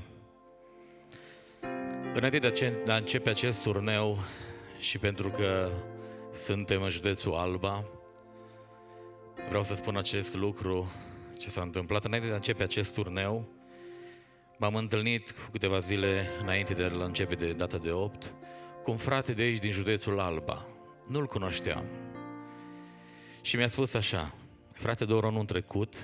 înainte de a începe acest turneu, și pentru că suntem în județul Alba, vreau să spun acest lucru, ce s-a întâmplat. Înainte de a începe acest turneu, m-am întâlnit cu câteva zile înainte de a începe de data de opt, cu un frate de aici din județul Alba. Nu-l cunoșteam. Și mi-a spus așa: frate Doru, anul trecut,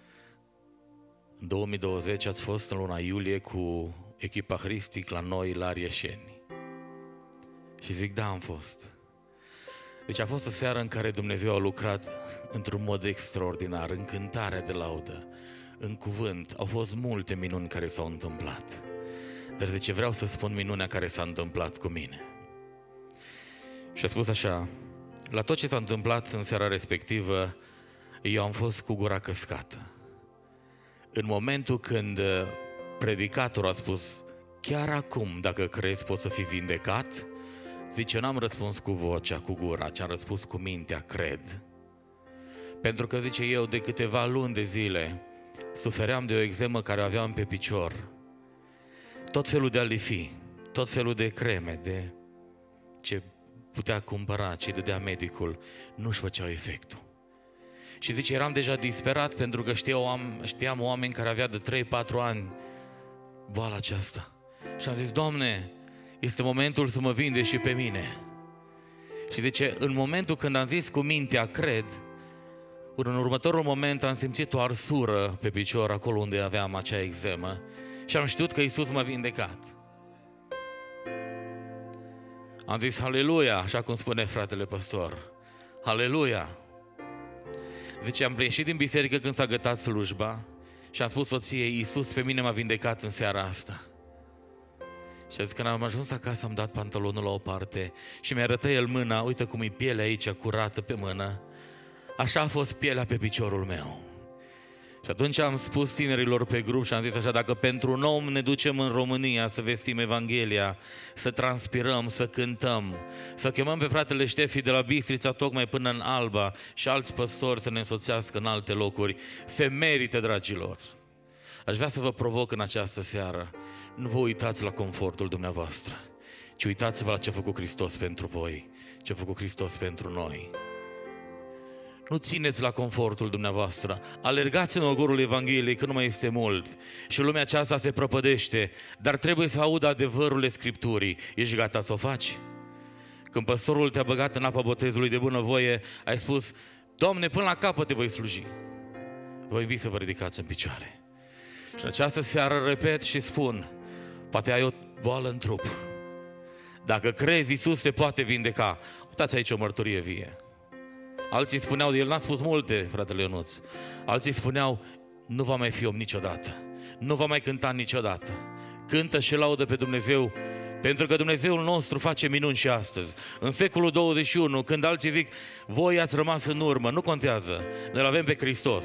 în două mii douăzeci, ați fost în luna iulie cu echipa Hristic la noi, la Arieșeni. Și zic, da, am fost. Deci a fost o seară în care Dumnezeu a lucrat într-un mod extraordinar, în cântarea de laudă, în cuvânt. Au fost multe minuni care s-au întâmplat. Dar de ce vreau să spun minunea care s-a întâmplat cu mine? Și a spus așa: la tot ce s-a întâmplat în seara respectivă, eu am fost cu gura căscată. În momentul când predicatorul a spus, chiar acum, dacă crezi, poți să fii vindecat, zice, n-am răspuns cu vocea, cu gura, ci am răspuns cu mintea, cred. Pentru că, zice, eu de câteva luni de zile sufeream de o eczemă care o aveam pe picior. Tot felul de alifii, tot felul de creme, de ce putea cumpăra, ce dădea medicul, nu-și făceau efectul. Și zice, eram deja disperat pentru că știam, știam oameni care avea de trei patru ani boala aceasta. Și am zis, Doamne, este momentul să mă vinde și pe mine. Și zice, în momentul când am zis cu mintea, cred, în următorul moment am simțit o arsură pe picior, acolo unde aveam acea eczemă, și am știut că Iisus m-a vindecat. Am zis, Haleluia, așa cum spune fratele păstor. Haleluia! Zice, am ieșit din biserică când s-a gătat slujba și am spus soției, Iisus pe mine m-a vindecat în seara asta. Și a zis, când am ajuns acasă, am dat pantalonul la o parte și mi-arătă el mâna, uite cum e pielea aici curată pe mână. Așa a fost pielea pe piciorul meu. Și atunci am spus tinerilor pe grup și am zis așa, dacă pentru un om ne ducem în România să vestim Evanghelia, să transpirăm, să cântăm, să chemăm pe fratele Ștefi de la Bistrița tocmai până în Alba și alți păstori să ne însoțească în alte locuri, se merită, dragilor. Aș vrea să vă provoc în această seară, nu vă uitați la confortul dumneavoastră, ci uitați-vă la ce a făcut Hristos pentru voi, ce a făcut Hristos pentru noi. Nu țineți la confortul dumneavoastră, alergați în ogorul Evangheliei că nu mai este mult și lumea aceasta se prăpădește, dar trebuie să audă adevărurile Scripturii. Ești gata să o faci? Când păstorul te-a băgat în apa botezului de bunăvoie, ai spus, Doamne, până la capăt te voi sluji. Vă invit să vă ridicați în picioare. Și în această seară repet și spun, poate ai o boală în trup. Dacă crezi, Iisus te poate vindeca. Uitați aici o mărturie vie. Alții spuneau, el n-a spus multe, fratele Ionuț. Alții spuneau, nu va mai fi om niciodată. Nu va mai cânta niciodată. Cântă și laudă pe Dumnezeu, pentru că Dumnezeul nostru face minuni și astăzi. În secolul douăzeci și unu, când alții zic, voi ați rămas în urmă, nu contează, ne-l avem pe Hristos.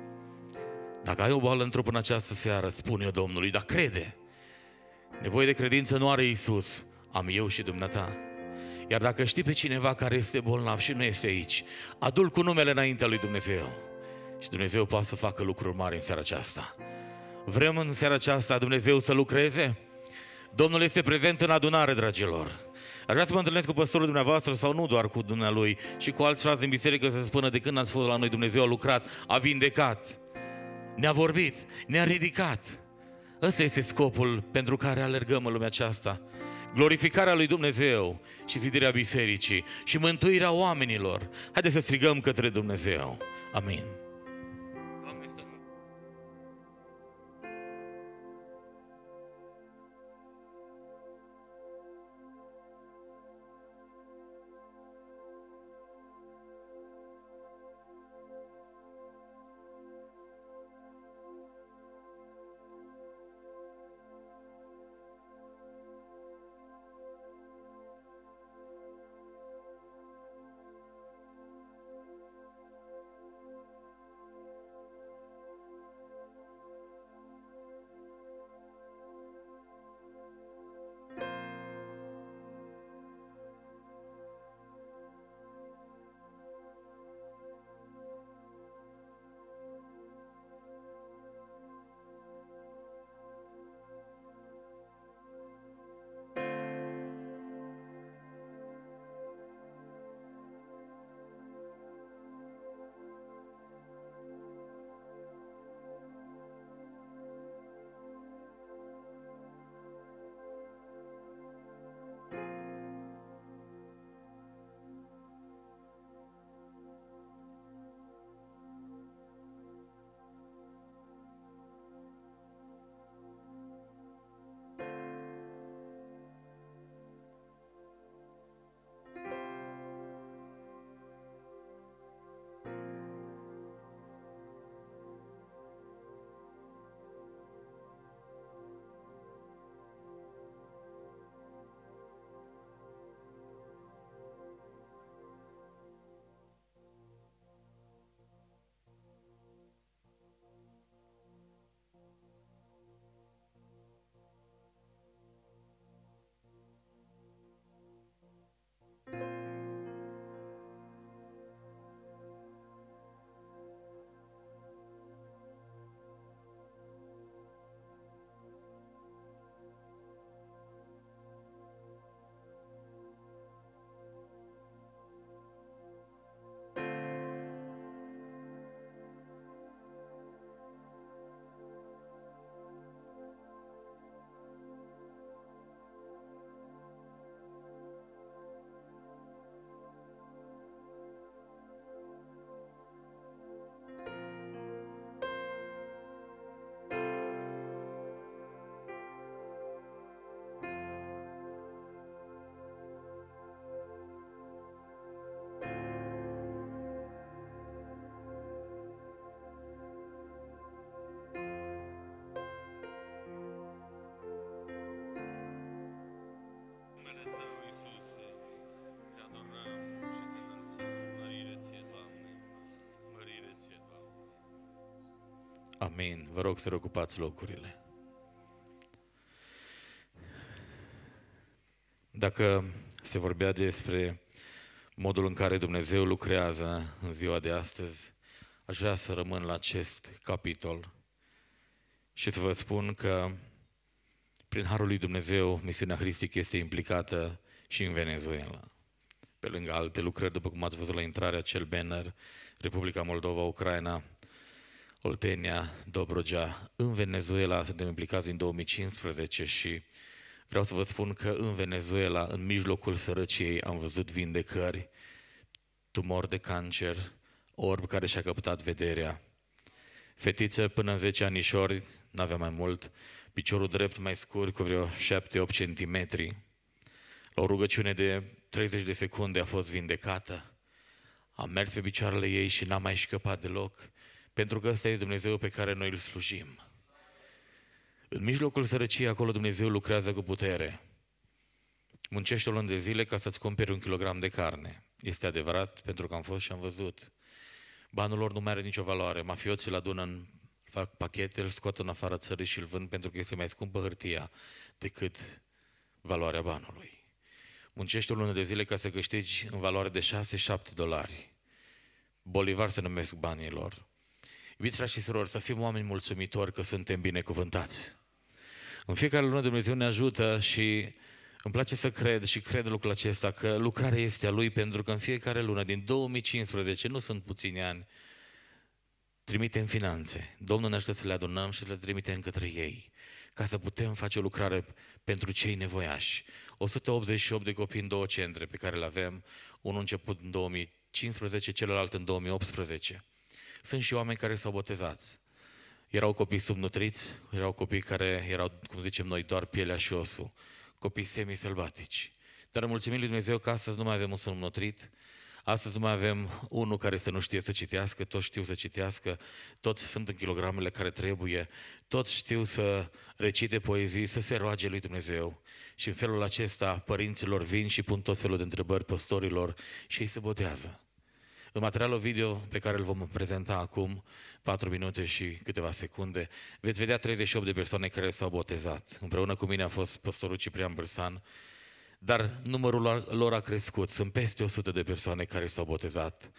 Dacă ai o boală în trup în această seară, spune-o Domnului, dar crede. Nevoie de credință nu are Iisus, am eu și dumneata. Iar dacă știi pe cineva care este bolnav și nu este aici, adu-l cu numele înaintea lui Dumnezeu. Și Dumnezeu poate să facă lucruri mari în seara aceasta. Vrem în seara aceasta Dumnezeu să lucreze? Domnul este prezent în adunare, dragilor. Aș vrea să mă întâlnesc cu păstorul dumneavoastră sau nu doar cu dumnealui, și cu alți frați din biserică să spună, de când ați fost la noi, Dumnezeu a lucrat, a vindecat, ne-a vorbit, ne-a ridicat. Ăsta este scopul pentru care alergăm în lumea aceasta. Glorificarea lui Dumnezeu și zidirea bisericii și mântuirea oamenilor. Haideți să strigăm către Dumnezeu. Amin. Amin. Vă rog să reocupați locurile. Dacă se vorbea despre modul în care Dumnezeu lucrează în ziua de astăzi, aș vrea să rămân la acest capitol și să vă spun că prin Harul lui Dumnezeu, misiunea Hristică este implicată și în Venezuela. Pe lângă alte lucrări, după cum ați văzut la intrare, acel banner, Republica Moldova, Ucraina, Oltenia, Dobrogea. În Venezuela suntem implicați în două mii cincisprezece și vreau să vă spun că în Venezuela, în mijlocul sărăciei, am văzut vindecări, tumori de cancer, orb care și-a căpătat vederea, fetiță până în zece anișori, n-avea mai mult, piciorul drept mai scurt cu vreo șapte opt centimetri. La o rugăciune de treizeci de secunde a fost vindecată. Am mers pe picioarele ei și n-a mai scăpat deloc, pentru că ăsta e Dumnezeu pe care noi îl slujim. În mijlocul sărăciei, acolo Dumnezeu lucrează cu putere. Muncești o lună de zile ca să-ți cumperi un kilogram de carne. Este adevărat, pentru că am fost și am văzut. Banul lor nu mai are nicio valoare. Mafioții îl adună, în, fac pachete, îl scot în afara țării și îl vând pentru că este mai scumpă hârtia decât valoarea banului. Muncești o lună de zile ca să câștigi în valoare de șase șapte dolari. Bolivar se numesc banii lor. Iubiți frați și surori, să fim oameni mulțumitori că suntem binecuvântați. În fiecare lună Dumnezeu ne ajută și îmi place să cred și cred lucrul acesta, că lucrarea este a Lui, pentru că în fiecare lună din două mii cincisprezece, nu sunt puțini ani, trimitem finanțe. Domnul ne ajută să le adunăm și le trimitem către ei, ca să putem face o lucrare pentru cei nevoiași. o sută optzeci și opt de copii în două centre pe care le avem, unul început în două mii cincisprezece, celălalt în două mii optsprezece. Sunt și oameni care s-au botezat. Erau copii subnutriți, erau copii care erau, cum zicem noi, doar pielea și osul, copii semi-sălbatici. Dar mulțumim lui Dumnezeu că astăzi nu mai avem un subnutrit, astăzi nu mai avem unul care să nu știe să citească, toți știu să citească, toți sunt în kilogramele care trebuie, toți știu să recite poezii, să se roage lui Dumnezeu. Și în felul acesta părinților vin și pun tot felul de întrebări păstorilor și ei se botează. În materialul video pe care îl vom prezenta acum, patru minute și câteva secunde, veți vedea treizeci și opt de persoane care s-au botezat. Împreună cu mine a fost pastorul Ciprian Bârsan, dar numărul lor a crescut. Sunt peste o sută de persoane care s-au botezat.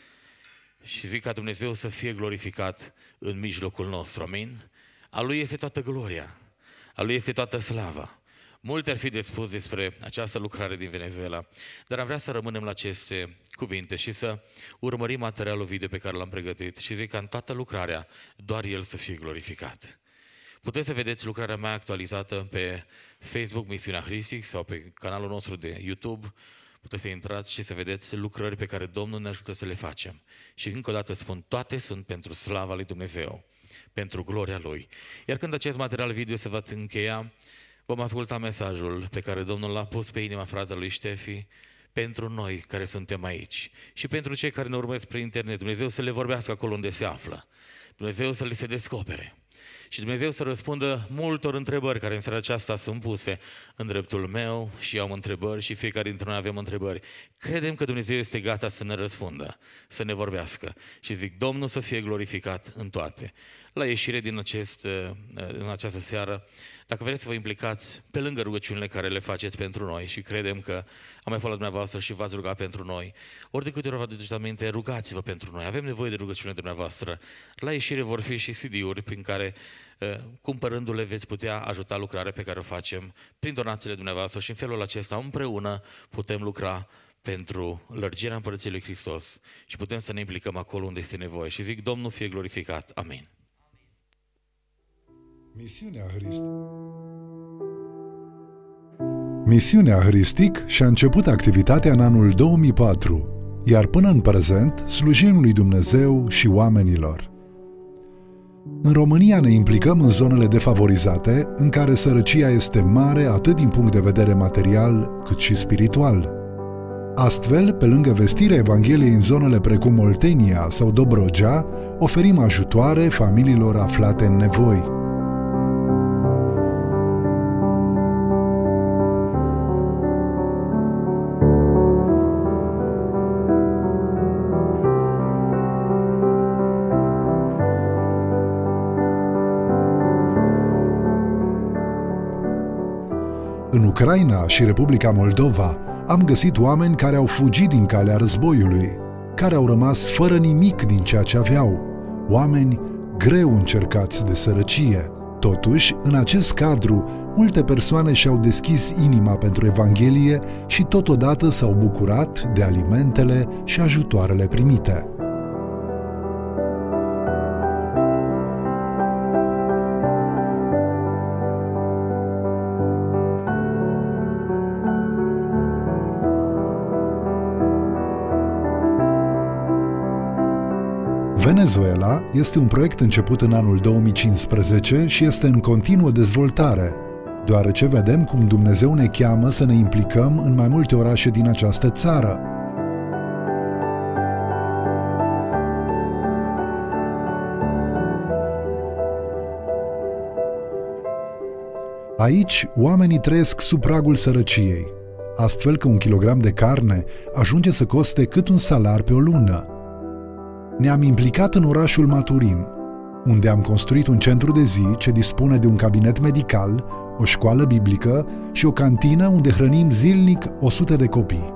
Și zic ca Dumnezeu să fie glorificat în mijlocul nostru. Amin? A Lui este toată gloria. A Lui este toată slava. Multe ar fi de spus despre această lucrare din Venezuela, dar am vrea să rămânem la aceste cuvinte și să urmărim materialul video pe care l-am pregătit și zic ca în toată lucrarea doar El să fie glorificat. Puteți să vedeți lucrarea mea actualizată pe Facebook, Misiunea Hristic, sau pe canalul nostru de YouTube. Puteți să intrați și să vedeți lucrări pe care Domnul ne ajută să le facem. Și încă o dată spun, toate sunt pentru slava lui Dumnezeu, pentru gloria Lui. Iar când acest material video se va încheia, vom asculta mesajul pe care Domnul l-a pus pe inima fratelui Ștefi pentru noi care suntem aici și pentru cei care ne urmăresc prin internet. Dumnezeu să le vorbească acolo unde se află. Dumnezeu să li se descopere. Și Dumnezeu să răspundă multor întrebări care în seara aceasta sunt puse în dreptul meu și eu am întrebări și fiecare dintre noi avem întrebări. Credem că Dumnezeu este gata să ne răspundă, să ne vorbească. Și zic, Domnul să fie glorificat în toate. La ieșire din, acest, în această seară, dacă vreți să vă implicați pe lângă rugăciunile care le faceți pentru noi și credem că am mai fost la dumneavoastră și v-ați rugat pentru noi, ori de câte ori vă aduceți aminte, rugați-vă pentru noi. Avem nevoie de rugăciunile dumneavoastră. La ieșire vor fi și C D-uri prin care, cumpărându-le, veți putea ajuta lucrarea pe care o facem prin donațiile dumneavoastră și în felul acesta împreună putem lucra pentru lărgirea Împărăției lui Hristos și putem să ne implicăm acolo unde este nevoie. Și zic, Domnul fie glorificat. Amin. Misiunea Hristic. Misiunea Hristic și-a început activitatea în anul două mii patru, iar până în prezent slujim lui Dumnezeu și oamenilor. În România ne implicăm în zonele defavorizate, în care sărăcia este mare atât din punct de vedere material cât și spiritual. Astfel, pe lângă vestirea Evangheliei în zonele precum Oltenia sau Dobrogea, oferim ajutoare familiilor aflate în nevoi. În Ucraina și Republica Moldova am găsit oameni care au fugit din calea războiului, care au rămas fără nimic din ceea ce aveau, oameni greu încercați de sărăcie. Totuși, în acest cadru, multe persoane și-au deschis inima pentru Evanghelie și totodată s-au bucurat de alimentele și ajutoarele primite. Venezuela este un proiect început în anul două mii cincisprezece și este în continuă dezvoltare, deoarece vedem cum Dumnezeu ne cheamă să ne implicăm în mai multe orașe din această țară. Aici, oamenii trăiesc sub pragul sărăciei, astfel că un kilogram de carne ajunge să coste cât un salar pe o lună. Ne-am implicat în orașul Maturin, unde am construit un centru de zi ce dispune de un cabinet medical, o școală biblică și o cantină unde hrănim zilnic o sută de copii.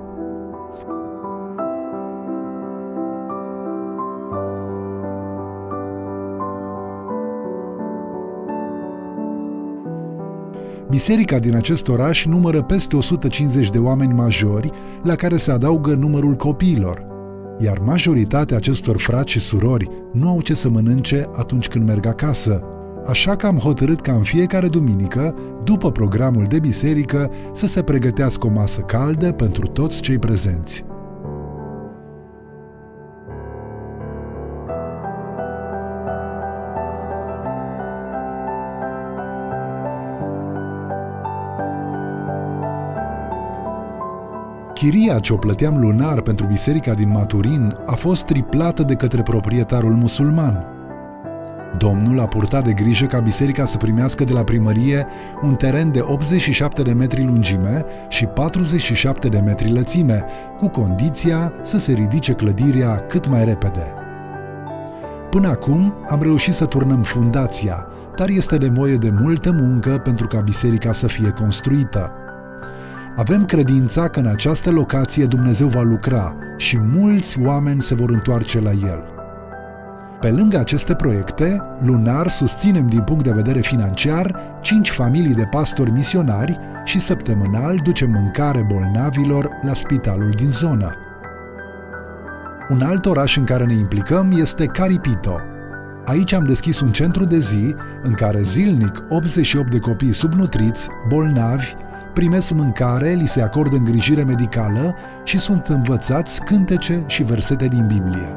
Biserica din acest oraș numără peste o sută cincizeci de oameni majori, la care se adaugă numărul copiilor, iar majoritatea acestor frați și surori nu au ce să mănânce atunci când merg acasă. Așa că am hotărât ca în fiecare duminică, după programul de biserică, să se pregătească o masă caldă pentru toți cei prezenți. Chiria ce o plăteam lunar pentru biserica din Maturin a fost triplată de către proprietarul musulman. Domnul a purtat de grijă ca biserica să primească de la primărie un teren de optzeci și șapte de metri lungime și patruzeci și șapte de metri lățime, cu condiția să se ridice clădirea cât mai repede. Până acum am reușit să turnăm fundația, dar este nevoie de multă muncă pentru ca biserica să fie construită. Avem credința că în această locație Dumnezeu va lucra și mulți oameni se vor întoarce la El. Pe lângă aceste proiecte, lunar susținem din punct de vedere financiar cinci familii de pastori misionari și săptămânal ducem mâncare bolnavilor la spitalul din zonă. Un alt oraș în care ne implicăm este Caripito. Aici am deschis un centru de zi în care zilnic optzeci și opt de copii subnutriți, bolnavi, primesc mâncare, li se acordă îngrijire medicală și sunt învățați cântece și versete din Biblie.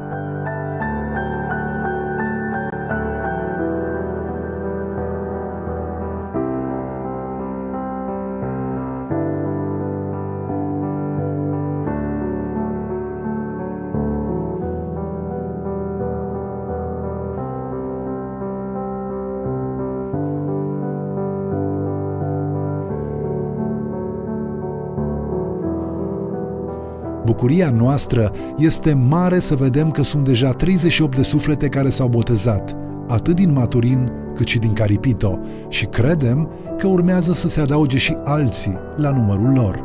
Bucuria noastră este mare să vedem că sunt deja treizeci și opt de suflete care s-au botezat, atât din Maturin cât și din Caripito, și credem că urmează să se adauge și alții la numărul lor.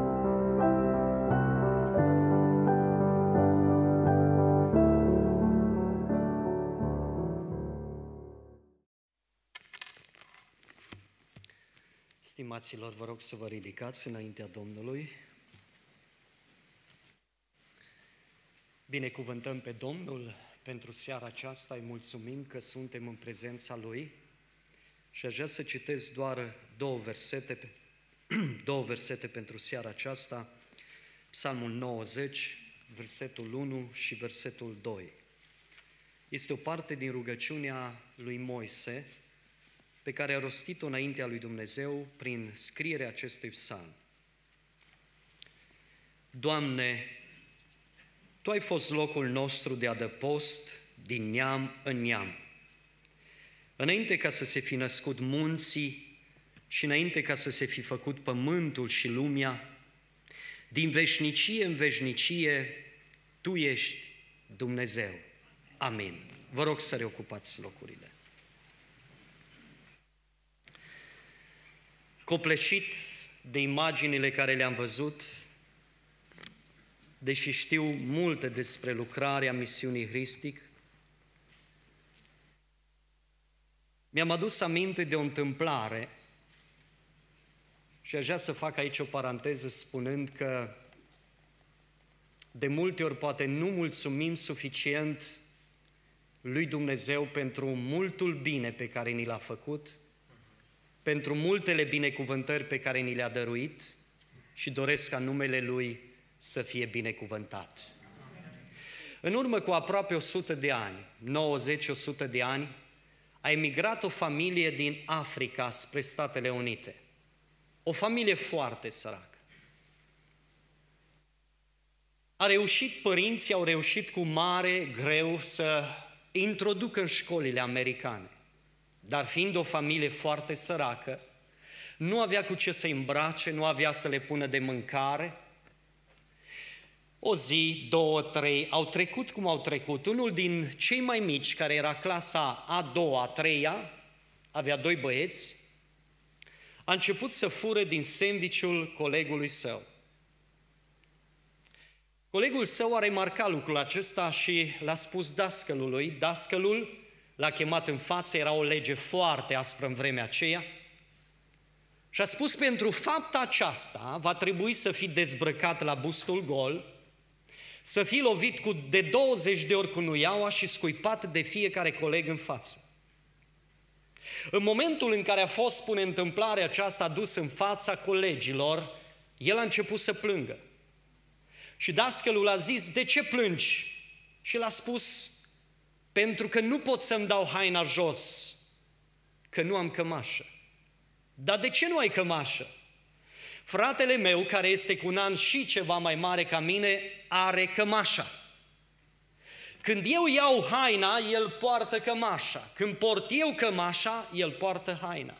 Stimaților, vă rog să vă ridicați înaintea Domnului. Binecuvântăm pe Domnul pentru seara aceasta, îi mulțumim că suntem în prezența Lui și aș vrea să citesc doar două versete, două versete pentru seara aceasta, Psalmul nouăzeci, versetul unu și versetul doi. Este o parte din rugăciunea lui Moise pe care a rostit-o înaintea lui Dumnezeu prin scrierea acestui psalm. Doamne, Tu ai fost locul nostru de adăpost din neam în neam. Înainte ca să se fi născut munții și înainte ca să se fi făcut pământul și lumea, din veșnicie în veșnicie, Tu ești Dumnezeu. Amin. Vă rog să reocupați locurile. Copleșit de imaginile care le-am văzut, deși știu multe despre lucrarea misiunii Hristic. Mi-am adus aminte de o întâmplare și aș vrea să fac aici o paranteză spunând că de multe ori poate nu mulțumim suficient lui Dumnezeu pentru multul bine pe care ni l-a făcut, pentru multele binecuvântări pe care ni le-a dăruit și doresc ca numele Lui să fie binecuvântat. În urmă cu aproape o sută de ani, nouăzeci - o sută de ani, a emigrat o familie din Africa spre Statele Unite. O familie foarte săracă. A reușit, părinții au reușit cu mare greu să introducă în școlile americane. Dar fiind o familie foarte săracă, nu avea cu ce să îmbrace, nu avea să le pună de mâncare. O zi, două, trei, au trecut cum au trecut. Unul din cei mai mici, care era clasa a doua, a treia, avea doi băieți, a început să fure din sandwich-ul colegului său. Colegul său a remarcat lucrul acesta și l-a spus dascălului. Dascălul l-a chemat în față, era o lege foarte aspră în vremea aceea, și a spus: pentru fapta aceasta va trebui să fii dezbrăcat la bustul gol, să fii lovit cu de douăzeci de ori cu nuiaua și scuipat de fiecare coleg în față. În momentul în care a fost, spune, întâmplarea aceasta adus în fața colegilor, el a început să plângă. Și dascălul a zis: de ce plângi? Și l-a spus: pentru că nu pot să-mi dau haina jos, că nu am cămașă. Dar de ce nu ai cămașă? Fratele meu, care este cu un an și ceva mai mare ca mine, are cămașa. Când eu iau haina, el poartă cămașa. Când port eu cămașa, el poartă haina.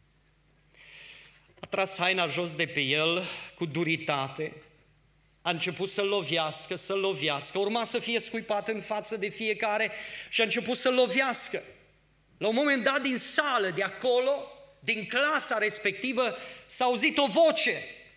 A tras haina jos de pe el cu duritate, a început să-l lovească, să-l lovească, urma să fie scuipat în față de fiecare și a început să-l lovească. La un moment dat, din sală, de acolo, din clasa respectivă, s-a auzit o voce: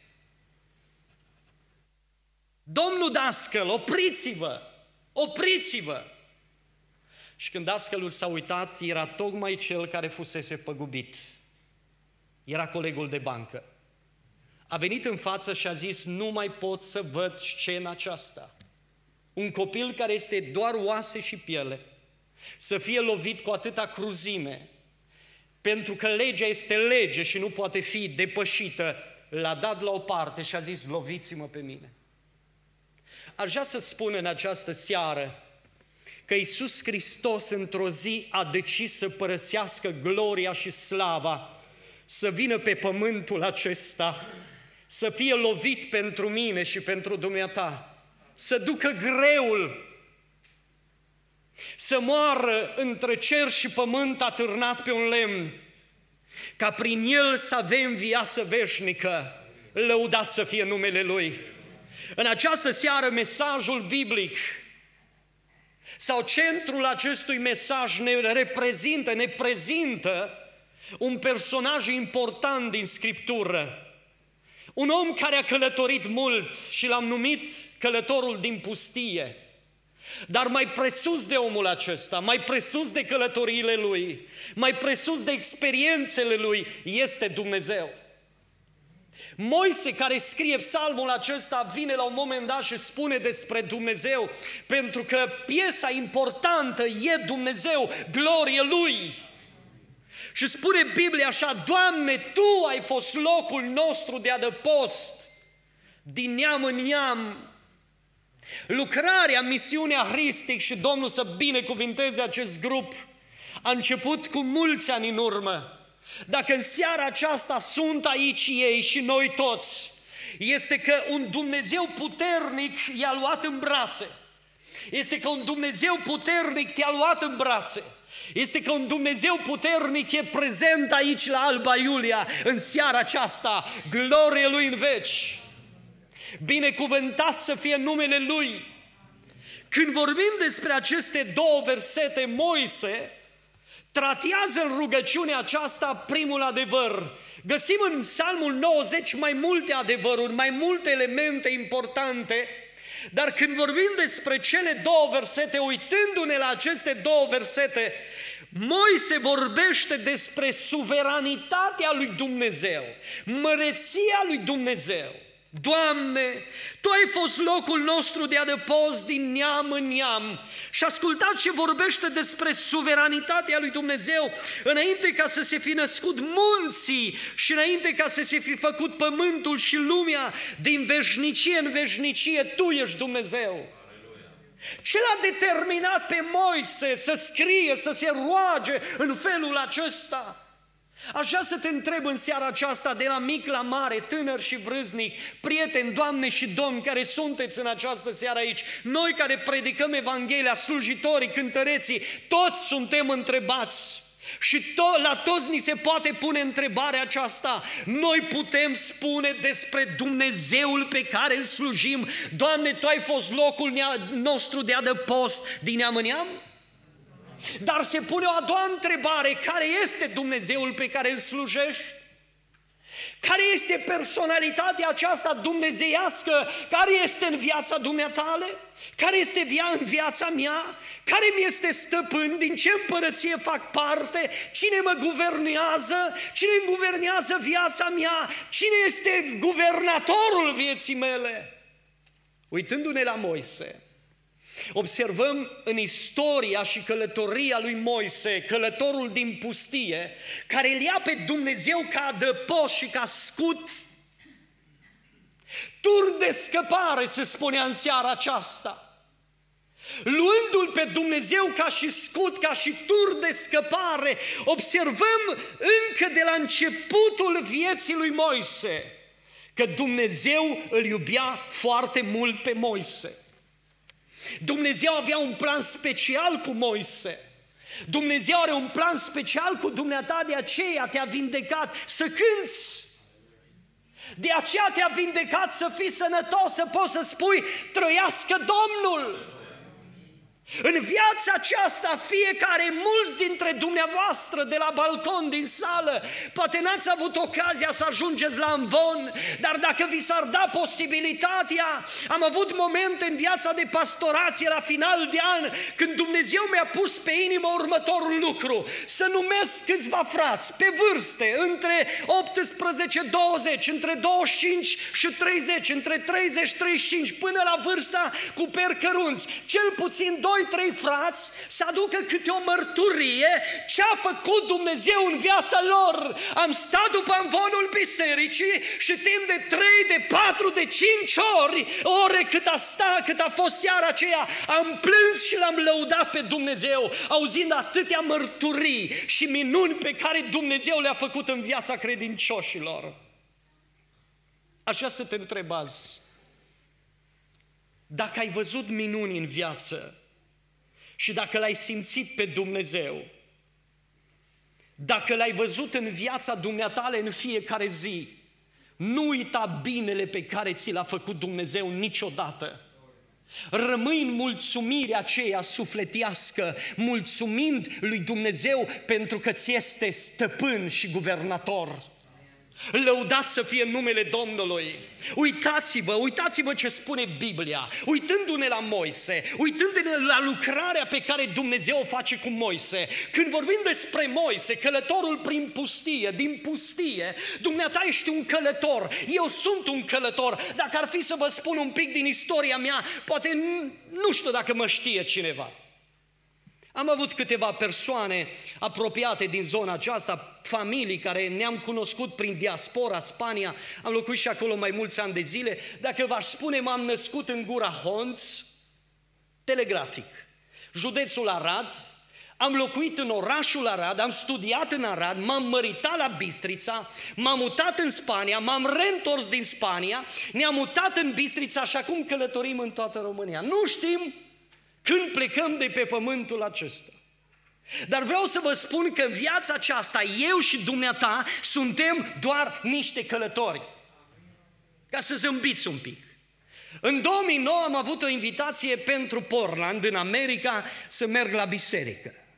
domnul dascăl, opriți-vă! Opriți-vă! Și când dascălul s-a uitat, era tocmai cel care fusese păgubit. Era colegul de bancă. A venit în față și a zis: nu mai pot să văd scena aceasta. Un copil care este doar oase și piele, să fie lovit cu atâta cruzime, pentru că legea este lege și nu poate fi depășită, l-a dat la o parte și a zis: loviți-mă pe mine. Aș vrea să-ți spun în această seară că Iisus Hristos într-o zi a decis să părăsească gloria și slava, să vină pe pământul acesta, să fie lovit pentru mine și pentru dumneata, să ducă greul, să moară între cer și pământ atârnat pe un lemn, ca prin el să avem viață veșnică. Lăudat să fie numele Lui. În această seară, mesajul biblic sau centrul acestui mesaj ne reprezintă, ne prezintă un personaj important din Scriptură. Un om care a călătorit mult și l-am numit călătorul din pustie. Dar mai presus de omul acesta, mai presus de călătoriile lui, mai presus de experiențele lui, este Dumnezeu. Moise, care scrie psalmul acesta, vine la un moment dat și spune despre Dumnezeu, pentru că piesa importantă e Dumnezeu, glorie Lui. Și spune Biblia așa: Doamne, Tu ai fost locul nostru de adăpost, din neam în neam. Lucrarea, misiunea Hristic, și Domnul să binecuvinteze acest grup, a început cu mulți ani în urmă. Dacă în seara aceasta sunt aici ei și noi toți, este că un Dumnezeu puternic i-a luat în brațe. Este că un Dumnezeu puternic te-a luat în brațe. Este că un Dumnezeu puternic e prezent aici la Alba Iulia în seara aceasta. Glorie Lui în veci. Binecuvântat să fie numele Lui. Când vorbim despre aceste două versete, Moise tratează în rugăciunea aceasta primul adevăr. Găsim în Psalmul nouăzeci mai multe adevăruri, mai multe elemente importante, dar când vorbim despre cele două versete, uitându-ne la aceste două versete, Moise vorbește despre suveranitatea lui Dumnezeu, măreția lui Dumnezeu. Doamne, Tu ai fost locul nostru de adăpost din neam în neam. Și ascultați ce vorbește despre suveranitatea lui Dumnezeu, înainte ca să se fi născut munții și înainte ca să se fi făcut pământul și lumea, din veșnicie în veșnicie, Tu ești Dumnezeu. Ce l-a determinat pe Moise să scrie, să se roage în felul acesta? Aș vrea să te întreb în seara aceasta, de la mic la mare, tânăr și vârstnic, prieteni, doamne și domni care sunteți în această seară aici, noi care predicăm Evanghelia, slujitorii, cântăreții, toți suntem întrebați. Și to- la toți ni se poate pune întrebarea aceasta. Noi putem spune despre Dumnezeul pe care îl slujim: Doamne, Tu ai fost locul nostru de adăpost din neam în neam? Dar se pune o a doua întrebare: care este Dumnezeul pe care îl slujești? Care este personalitatea aceasta dumnezeiască care este în viața dumneatale? Care este via în viața mea? Care mi este stăpân? Din ce împărăție fac parte? Cine mă guvernează? Cine îmi guvernează viața mea? Cine este guvernatorul vieții mele? Uitându-ne la Moise, observăm în istoria și călătoria lui Moise, călătorul din pustie, care îl ia pe Dumnezeu ca adăpost și ca scut, tur de scăpare, se spunea în seara aceasta. Luându-L pe Dumnezeu ca și scut, ca și tur de scăpare, observăm încă de la începutul vieții lui Moise că Dumnezeu îl iubea foarte mult pe Moise. Dumnezeu avea un plan special cu Moise. Dumnezeu are un plan special cu dumneata, de aceea te-a vindecat să cânți. De aceea te-a vindecat să fii sănătos, să poți să spui: trăiască Domnul! În viața aceasta, fiecare, mulți dintre dumneavoastră de la balcon din sală, poate n-ați avut ocazia să ajungeți la amvon, dar dacă vi s-ar da posibilitatea, am avut momente în viața de pastorație la final de an când Dumnezeu mi-a pus pe inimă următorul lucru: să numesc câțiva frați pe vârste, între optsprezece douăzeci, între douăzeci și cinci și treizeci, între treizeci și treizeci și cinci, până la vârsta cu percărunți, cel puțin doi trei frați să aducă câte o mărturie ce a făcut Dumnezeu în viața lor. Am stat după amvonul bisericii și timp de trei, de patru, de cinci ori, ore cât a stat, cât a fost seara aceea, am plâns și l-am lăudat pe Dumnezeu, auzind atâtea mărturii și minuni pe care Dumnezeu le-a făcut în viața credincioșilor. Aș vrea să te întreb azi, dacă ai văzut minuni în viață și dacă l-ai simțit pe Dumnezeu, dacă l-ai văzut în viața dumneatale în fiecare zi, nu uita binele pe care ți l-a făcut Dumnezeu niciodată. Rămâi în mulțumirea aceea sufletească, mulțumind lui Dumnezeu pentru că ți este stăpân și guvernator. Lăudați să fie numele Domnului. Uitați-vă, uitați-vă ce spune Biblia, uitându-ne la Moise, uitându-ne la lucrarea pe care Dumnezeu o face cu Moise. Când vorbim despre Moise, călătorul prin pustie, din pustie, dumneata ești un călător, eu sunt un călător. Dacă ar fi să vă spun un pic din istoria mea, poate nu știu dacă mă știe cineva. Am avut câteva persoane apropiate din zona aceasta, familii care ne-am cunoscut prin diaspora, Spania, am locuit și acolo mai mulți ani de zile. Dacă v-aș spune, m-am născut în Gura Honț, telegrafic, județul Arad, am locuit în orașul Arad, am studiat în Arad, m-am măritat la Bistrița, m-am mutat în Spania, m-am reîntors din Spania, ne-am mutat în Bistrița și acum călătorim în toată România. Nu știm când plecăm de pe pământul acesta. Dar vreau să vă spun că în viața aceasta, eu și dumneata suntem doar niște călători. Ca să zâmbiți un pic. În două mii nouă am avut o invitație pentru Portland, în America, să merg la biserică.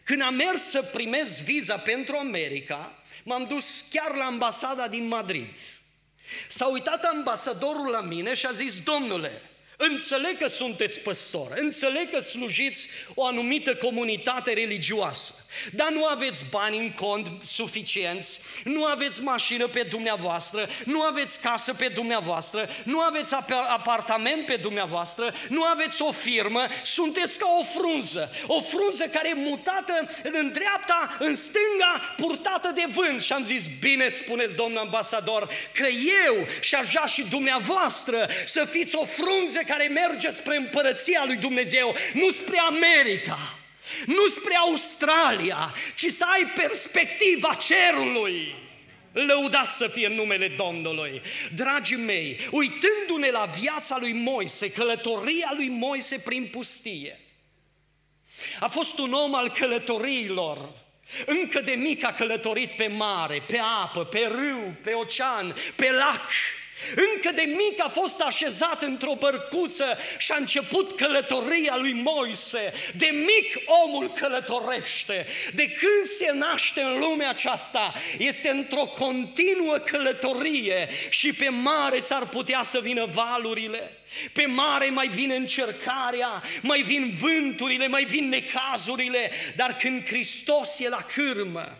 Când am mers să primesc viza pentru America, m-am dus chiar la ambasada din Madrid. S-a uitat ambasadorul la mine și a zis: domnule, înțeleg că sunteți păstor, înțeleg că slujiți o anumită comunitate religioasă, dar nu aveți bani în cont suficienți, nu aveți mașină pe dumneavoastră, nu aveți casă pe dumneavoastră, nu aveți apartament pe dumneavoastră, nu aveți o firmă, sunteți ca o frunză, o frunză care e mutată în dreapta, în stânga, purtată de vânt. Și am zis: bine spuneți, domnul ambasador, că eu și aș vrea și dumneavoastră să fiți o frunză care merge spre împărăția lui Dumnezeu, nu spre America, nu spre Australia, ci să ai perspectiva cerului. Lăudat să fie numele Domnului. Dragii mei, uitându-ne la viața lui Moise, călătoria lui Moise prin pustie, a fost un om al călătoriilor. Încă de mic a călătorit pe mare, pe apă, pe râu, pe ocean, pe lac. Încă de mic a fost așezat într-o bărcuță și a început călătoria lui Moise. De mic omul călătorește. De când se naște în lumea aceasta, este într-o continuă călătorie și pe mare s-ar putea să vină valurile. Pe mare mai vine încercarea, mai vin vânturile, mai vin necazurile, dar când Hristos e la cârmă,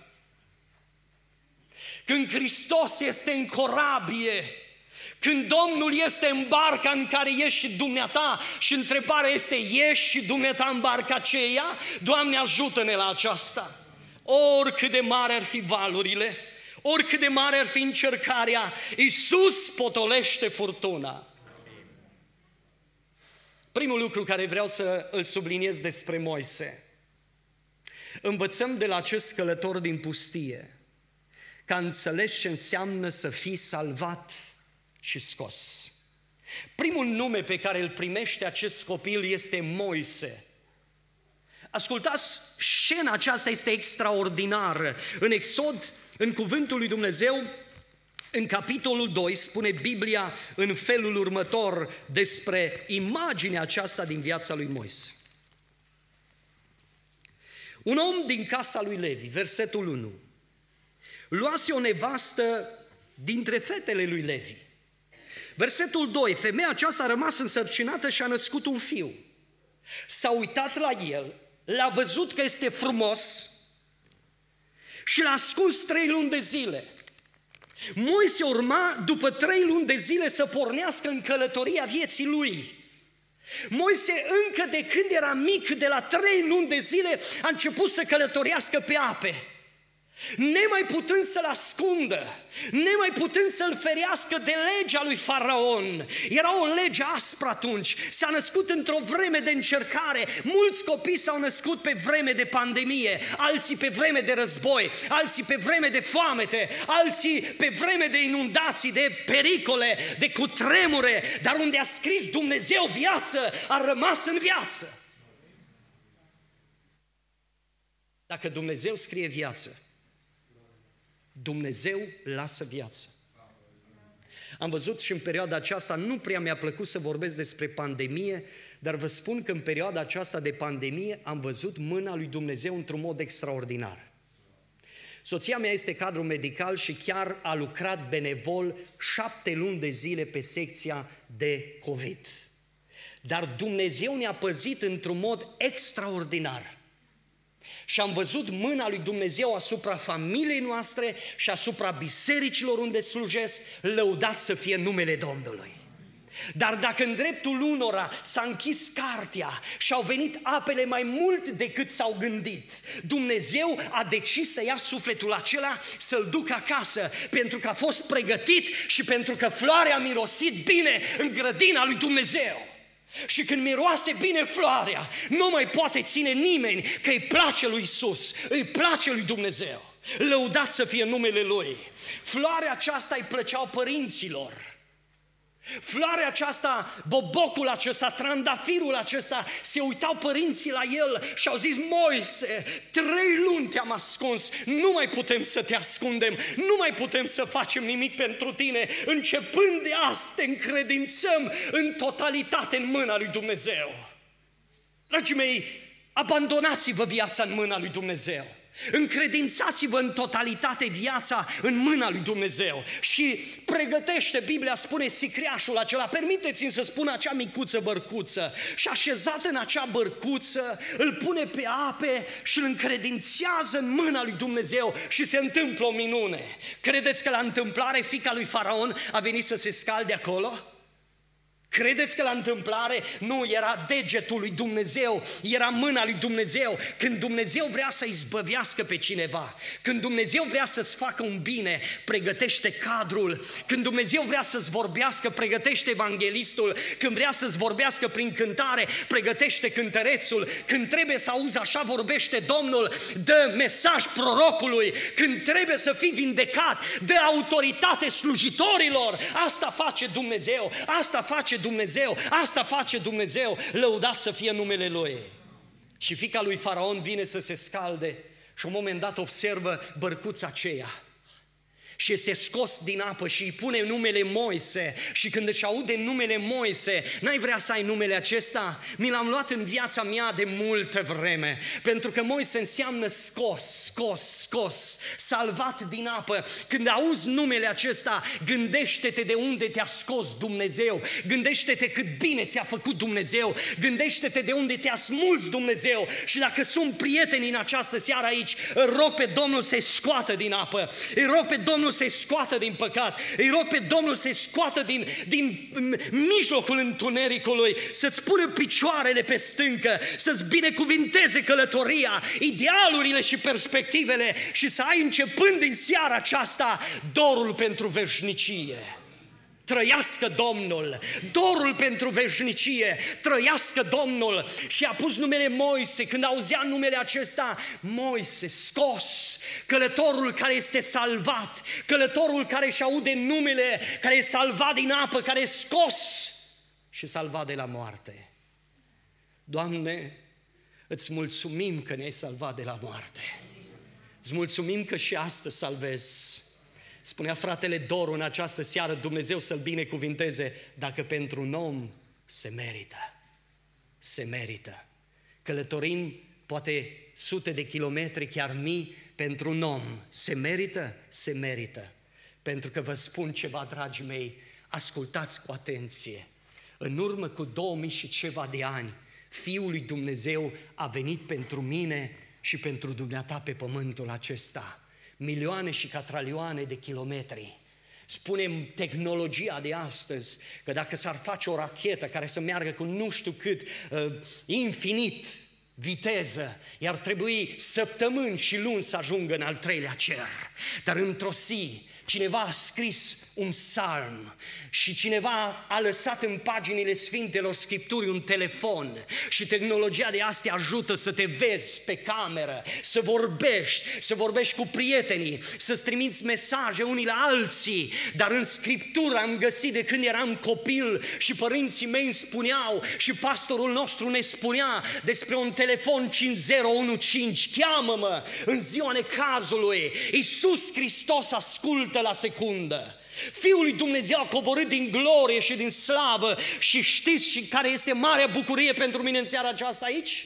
când Hristos este în corabie, când Domnul este în barca în care ești și dumneata și întrebarea este: ești și dumneata în barca aceea? Doamne, ajută-ne la aceasta! Oricât de mare ar fi valurile, oricât de mare ar fi încercarea, Iisus potolește furtuna. Primul lucru care vreau să îl subliniez despre Moise: învățăm de la acest călător din pustie că a înțeles ce înseamnă să fii salvat și scos. Primul nume pe care îl primește acest copil este Moise. Ascultați, scena aceasta este extraordinară. În Exod, în cuvântul lui Dumnezeu, în capitolul doi, spune Biblia în felul următor despre imaginea aceasta din viața lui Moise. Un om din casa lui Levi, versetul unu, luase o nevastă dintre fetele lui Levi. Versetul doi, femeia aceasta a rămas însărcinată și a născut un fiu. S-a uitat la el, l-a văzut că este frumos și l-a ascuns trei luni de zile. Moise urma după trei luni de zile să pornească în călătoria vieții lui. Moise încă de când era mic, de la trei luni de zile, a început să călătorească pe ape. Nemai putând să-l ascundă, nemai putând să-l ferească de legea lui Faraon. Era o lege aspră atunci, s-a născut într-o vreme de încercare. Mulți copii s-au născut pe vreme de pandemie, alții pe vreme de război, alții pe vreme de foamete, alții pe vreme de inundații, de pericole, de cutremure. Dar unde a scris Dumnezeu viață, a rămas în viață. Dacă Dumnezeu scrie viață, Dumnezeu lasă viață. Am văzut și în perioada aceasta, nu prea mi-a plăcut să vorbesc despre pandemie, dar vă spun că în perioada aceasta de pandemie am văzut mâna lui Dumnezeu într-un mod extraordinar. Soția mea este cadru medical și chiar a lucrat benevol șapte luni de zile pe secția de COVID. Dar Dumnezeu ne-a păzit într-un mod extraordinar. Și am văzut mâna lui Dumnezeu asupra familiei noastre și asupra bisericilor unde slujesc, lăudat să fie numele Domnului. Dar dacă în dreptul unora s-a închis cartea și au venit apele mai mult decât s-au gândit, Dumnezeu a decis să ia sufletul acela, să-l ducă acasă, pentru că a fost pregătit și pentru că floarea a mirosit bine în grădina lui Dumnezeu. Și când miroase bine floarea, nu mai poate ține nimeni că îi place lui Iisus, îi place lui Dumnezeu. Lăudat să fie numele Lui. Floarea aceasta îi plăceau părinților. Floarea aceasta, bobocul acesta, trandafirul acesta, se uitau părinții la el și au zis: Moise, trei luni te-am ascuns, nu mai putem să te ascundem, nu mai putem să facem nimic pentru tine, începând de azi te încredințăm în totalitate în mâna lui Dumnezeu. Dragii mei, Abandonați-vă viața în mâna lui Dumnezeu. Încredințați-vă în totalitate viața în mâna lui Dumnezeu și pregătește, Biblia spune, sicriașul acela, permiteți-mi să spun acea micuță bărcuță, și așezat în acea bărcuță îl pune pe ape și îl încredințează în mâna lui Dumnezeu și se întâmplă o minune. Credeți că la întâmplare fiica lui Faraon a venit să se scalde acolo? Credeți că la întâmplare? Nu, era degetul lui Dumnezeu, era mâna lui Dumnezeu. Când Dumnezeu vrea să izbăvească pe cineva, când Dumnezeu vrea să-ți facă un bine, pregătește cadrul. Când Dumnezeu vrea să-ți vorbească, pregătește evanghelistul. Când vrea să-ți vorbească prin cântare, pregătește cântărețul. Când trebuie să auzi așa vorbește Domnul, dă mesaj prorocului. Când trebuie să fii vindecat, dă autoritate slujitorilor. Asta face Dumnezeu, asta face Dumnezeu, asta face Dumnezeu, lăudat să fie numele Lui. Și fiica lui Faraon vine să se scalde și un moment dat observă bărcuța aceea și este scos din apă și îi pune numele Moise. Și când își aude numele Moise, n-ai vrea să ai numele acesta? Mi l-am luat în viața mea de multă vreme, pentru că Moise înseamnă scos, scos, scos, salvat din apă. Când auzi numele acesta, gândește-te de unde te-a scos Dumnezeu, gândește-te cât bine ți-a făcut Dumnezeu, gândește-te de unde te-a smuls Dumnezeu. Și dacă sunt prieteni în această seară aici, îl rog pe Domnul să-i scoată din apă, îi rog pe Domnul să-i scoată din păcat, îi rog pe Domnul să-i scoată din, din mijlocul întunericului, să-ți pună picioarele pe stâncă, să-ți binecuvinteze călătoria, idealurile și perspectivele și să ai începând din seara aceasta dorul pentru veșnicie. Trăiască Domnul, dorul pentru veșnicie, trăiască Domnul. Și a pus numele Moise. Când auzea numele acesta, Moise, scos, călătorul care este salvat, călătorul care își aude numele, care e salvat din apă, care e scos și salvat de la moarte. Doamne, îți mulțumim că ne-ai salvat de la moarte. Îți mulțumim că și astăzi salvezi. Spunea fratele Doru în această seară, Dumnezeu să-l binecuvinteze, dacă pentru un om se merită, se merită. Călătorim poate sute de kilometri, chiar mii, pentru un om. Se merită? Se merită. Pentru că vă spun ceva, dragii mei, ascultați cu atenție. În urmă cu două mii și ceva de ani, Fiul lui Dumnezeu a venit pentru mine și pentru dumneata pe pământul acesta. Milioane și catralioane de kilometri. Spunem tehnologia de astăzi că dacă s-ar face o rachetă care să meargă cu nu știu cât, uh, infinit viteză, i-ar trebui săptămâni și luni să ajungă în al treilea cer. Dar într-o zi cineva a scris un psalm și cineva a lăsat în paginile Sfintelor Scripturii un telefon și tehnologia de astea ajută să te vezi pe cameră, să vorbești, să vorbești cu prietenii, să-ți trimiți mesaje unii la alții. Dar în Scriptură am găsit de când eram copil și părinții mei îmi spuneau și pastorul nostru ne spunea despre un telefon cinci zero unu cinci, cheamă-mă în ziua necazului, Iisus Hristos ascultă la secundă. Fiul lui Dumnezeu a coborât din glorie și din slavă și știți și care este marea bucurie pentru mine în seara aceasta aici?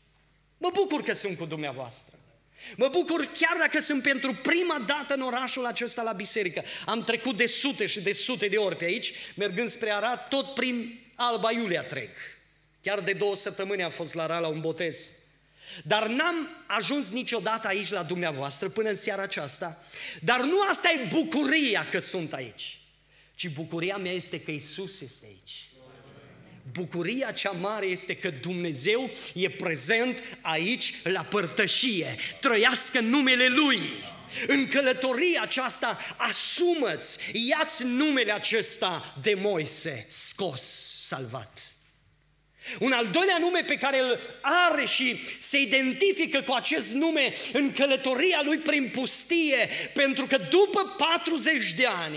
Mă bucur că sunt cu dumneavoastră. Mă bucur chiar dacă sunt pentru prima dată în orașul acesta la biserică. Am trecut de sute și de sute de ori pe aici, mergând spre Arad, tot prin Alba Iulia trec. Chiar de două săptămâni am fost la Arad la un botez. Dar n-am ajuns niciodată aici la dumneavoastră până în seara aceasta. Dar nu asta e bucuria că sunt aici, ci bucuria mea este că Iisus este aici. Bucuria cea mare este că Dumnezeu e prezent aici la părtășie. Trăiască numele Lui. În călătoria aceasta asumă-ți, ia-ți numele acesta de Moise, scos, salvat. Un al doilea nume pe care îl are și se identifică cu acest nume în călătoria lui prin pustie, pentru că după patruzeci de ani,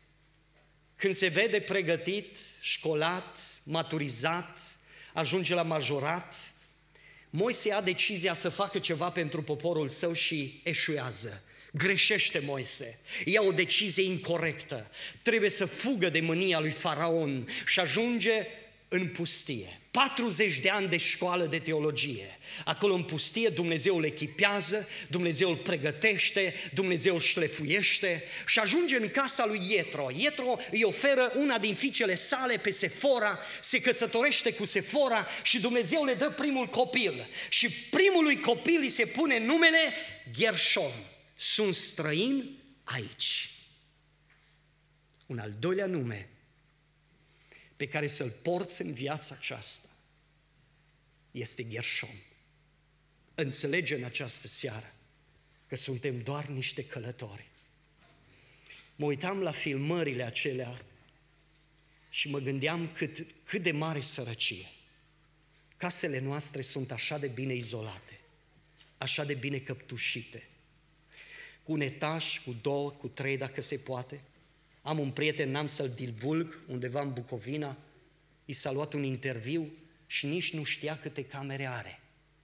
când se vede pregătit, școlat, maturizat, ajunge la majorat, Moise ia decizia să facă ceva pentru poporul său și eșuează. Greșește Moise, ia o decizie incorectă, trebuie să fugă de mânia lui Faraon și ajunge în pustie. patruzeci de ani de școală de teologie. Acolo în pustie Dumnezeu îl echipează, Dumnezeu îl pregătește, Dumnezeu îl șlefuiește și ajunge în casa lui Ietro. Ietro îi oferă una din fiicele sale pe Sefora, se căsătorește cu Sefora și Dumnezeu le dă primul copil. Și primului copil îi se pune numele Gershom. Sunt străin aici. Un al doilea nume pe care să-l porți în viața aceasta este Gershom. Înțelege în această seară că suntem doar niște călători. Mă uitam la filmările acelea și mă gândeam cât, cât de mare sărăcie. Casele noastre sunt așa de bine izolate, așa de bine căptușite, cu un etaj, cu două, cu trei dacă se poate. Am un prieten, n-am să-l divulg, undeva în Bucovina, i s-a luat un interviu și nici nu știa câte camere are.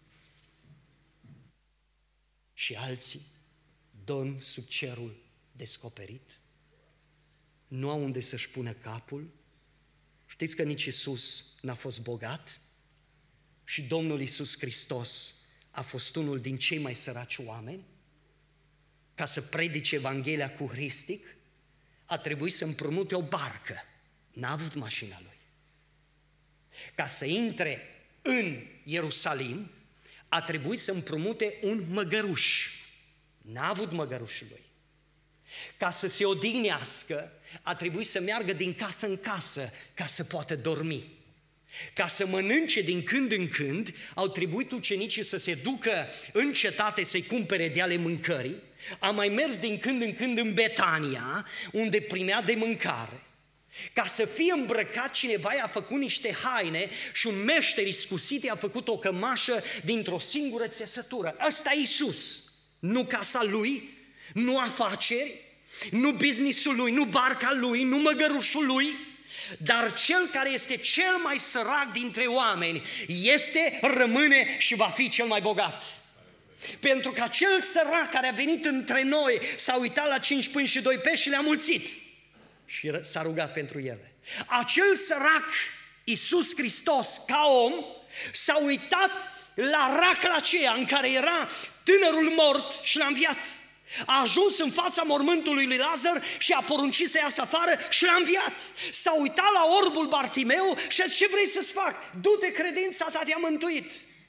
Și alții dorm sub cerul descoperit, nu au unde să-și pună capul. Știți că nici Iisus n-a fost bogat și Domnul Iisus Hristos a fost unul din cei mai săraci oameni. Ca să predice Evanghelia cu Hristic, a trebuit să împrumute o barcă. N-a avut mașina lui. Ca să intre în Ierusalim, a trebuit să împrumute un măgăruș. N-a avut măgărușul lui. Ca să se odihnească, a trebuit să meargă din casă în casă ca să poată dormi. Ca să mănânce din când în când, au trebuit ucenicii să se ducă în cetate să-i cumpere de ale mâncării. A mai mers din când în când în Betania, unde primea de mâncare. Ca să fie îmbrăcat, cineva i-a făcut niște haine și un meșter iscusit i-a făcut o cămașă dintr-o singură țesătură. Ăsta e Iisus. Nu casa lui, nu afaceri, nu business-ul lui, nu barca lui, nu măgărușul lui, dar cel care este cel mai sărac dintre oameni este, rămâne și va fi cel mai bogat. Pentru că acel sărac care a venit între noi s-a uitat la cinci pâini și doi pești și le-a mulțit și s-a rugat pentru ele. Acel sărac, Iisus Hristos, ca om, s-a uitat la racla aceea în care era tânărul mort și l-a înviat. A ajuns în fața mormântului lui Lazar și a poruncit să iasă afară și l-a înviat. S-a uitat la orbul Bartimeu și a zis: ce vrei să-ți fac? Du-te, credința ta te-a mântuit.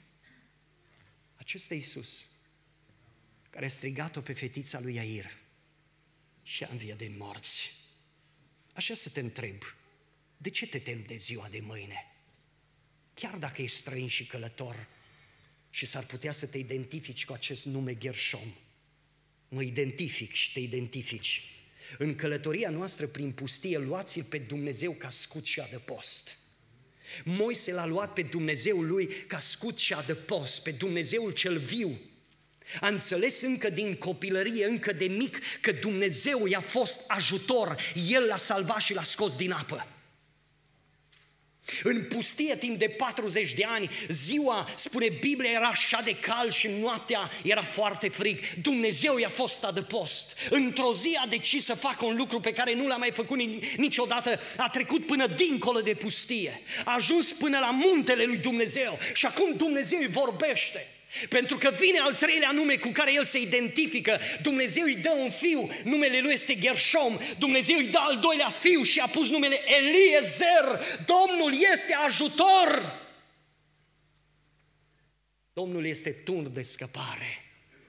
Acesta e Iisus, care a strigat-o pe fetița lui Iair și a înviat din morți. Așa să te întreb, de ce te temi de ziua de mâine? Chiar dacă ești străin și călător și s-ar putea să te identifici cu acest nume Gershom. Mă identific și te identifici. În călătoria noastră prin pustie, luați-l pe Dumnezeu ca scut și adăpost. Moise l-a luat pe Dumnezeul lui ca scut și adăpost, pe Dumnezeul cel viu. A înțeles încă din copilărie, încă de mic, că Dumnezeu i-a fost ajutor. El l-a salvat și l-a scos din apă. În pustie, timp de patruzeci de ani, ziua, spune Biblia, era așa de cald și noaptea era foarte frig. Dumnezeu i-a fost adăpost. Într-o zi a decis să facă un lucru pe care nu l-a mai făcut niciodată. A trecut până dincolo de pustie. A ajuns până la muntele lui Dumnezeu și acum Dumnezeu îi vorbește. Pentru că vine al treilea nume cu care el se identifică. Dumnezeu îi dă un fiu, numele lui este Gershom. Dumnezeu îi dă al doilea fiu și a pus numele Eliezer. Domnul este ajutor. Domnul este tun de scăpare.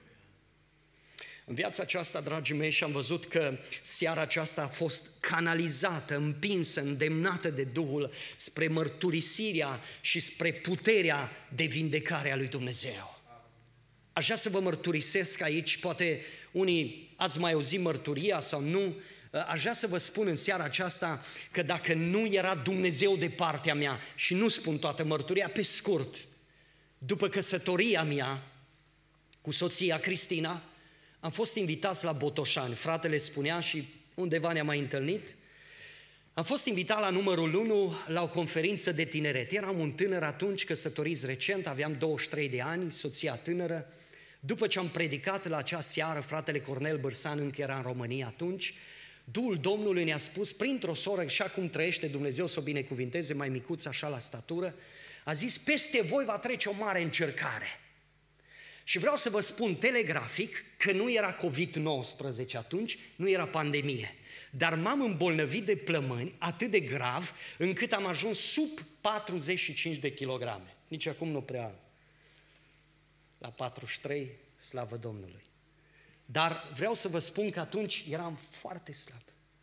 În viața aceasta, dragii mei, și am văzut că seara aceasta a fost canalizată, împinsă, îndemnată de Duhul spre mărturisirea și spre puterea de vindecare a lui Dumnezeu. Aș vrea să vă mărturisesc aici, poate unii ați mai auzit mărturia sau nu, aș vrea să vă spun în seara aceasta că dacă nu era Dumnezeu de partea mea, și nu spun toată mărturia, pe scurt, după căsătoria mea cu soția Cristina, am fost invitați la Botoșani, fratele spunea și undeva ne-am mai întâlnit. Am fost invitat la numărul unu la o conferință de tineret. Eram un tânăr atunci, căsătoriți recent, aveam douăzeci și trei de ani, soția tânără. După ce am predicat la acea seară, fratele Cornel Bărsan încă era în România atunci, Duhul Domnului ne-a spus, printr-o soră, așa cum trăiește Dumnezeu să o binecuvinteze, mai micuță așa la statură, a zis, peste voi va trece o mare încercare. Și vreau să vă spun telegrafic că nu era covid nouăsprezece atunci, nu era pandemie. Dar m-am îmbolnăvit de plămâni atât de grav încât am ajuns sub patruzeci și cinci de kilograme. Nici acum nu prea la patruzeci și trei, slavă Domnului. Dar vreau să vă spun că atunci eram foarte slab.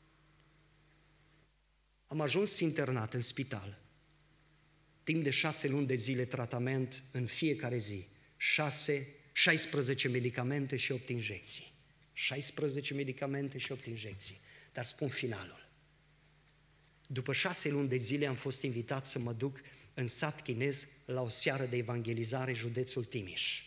Am ajuns internat în spital. Timp de șase luni de zile tratament în fiecare zi. Șase, șaisprezece medicamente și opt injecții. șaisprezece medicamente și opt injecții. Dar spun finalul. După șase luni de zile am fost invitat să mă duc în sat chinez la o seară de evangelizare, județul Timiș.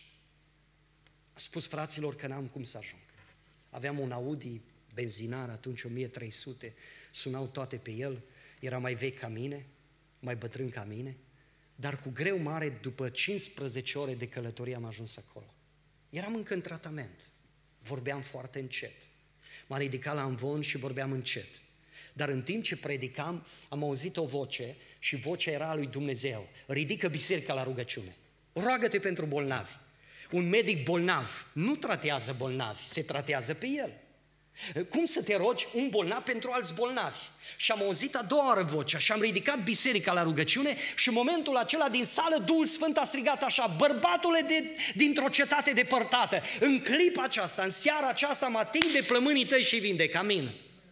Am spus fraților că n-am cum să ajung. Aveam un Audi benzinar, atunci o mie trei sute, sunau toate pe el, era mai vechi ca mine, mai bătrân ca mine, dar cu greu mare, după cincisprezece ore de călătorie am ajuns acolo. Eram încă în tratament, vorbeam foarte încet. M-am ridicat la amvon și vorbeam încet. Dar în timp ce predicam, am auzit o voce și vocea era a lui Dumnezeu. Ridică biserica la rugăciune. Roagă-te pentru bolnavi. Un medic bolnav nu tratează bolnavi, se tratează pe el. Cum să te rogi un bolnav pentru alți bolnavi? Și am auzit a doua oară vocea și am ridicat biserica la rugăciune și în momentul acela din sală Duhul Sfânt a strigat așa, bărbatule de, dintr-o cetate depărtată, în clipa aceasta, în seara aceasta mă ating de plămânii tăi și vindec, amin.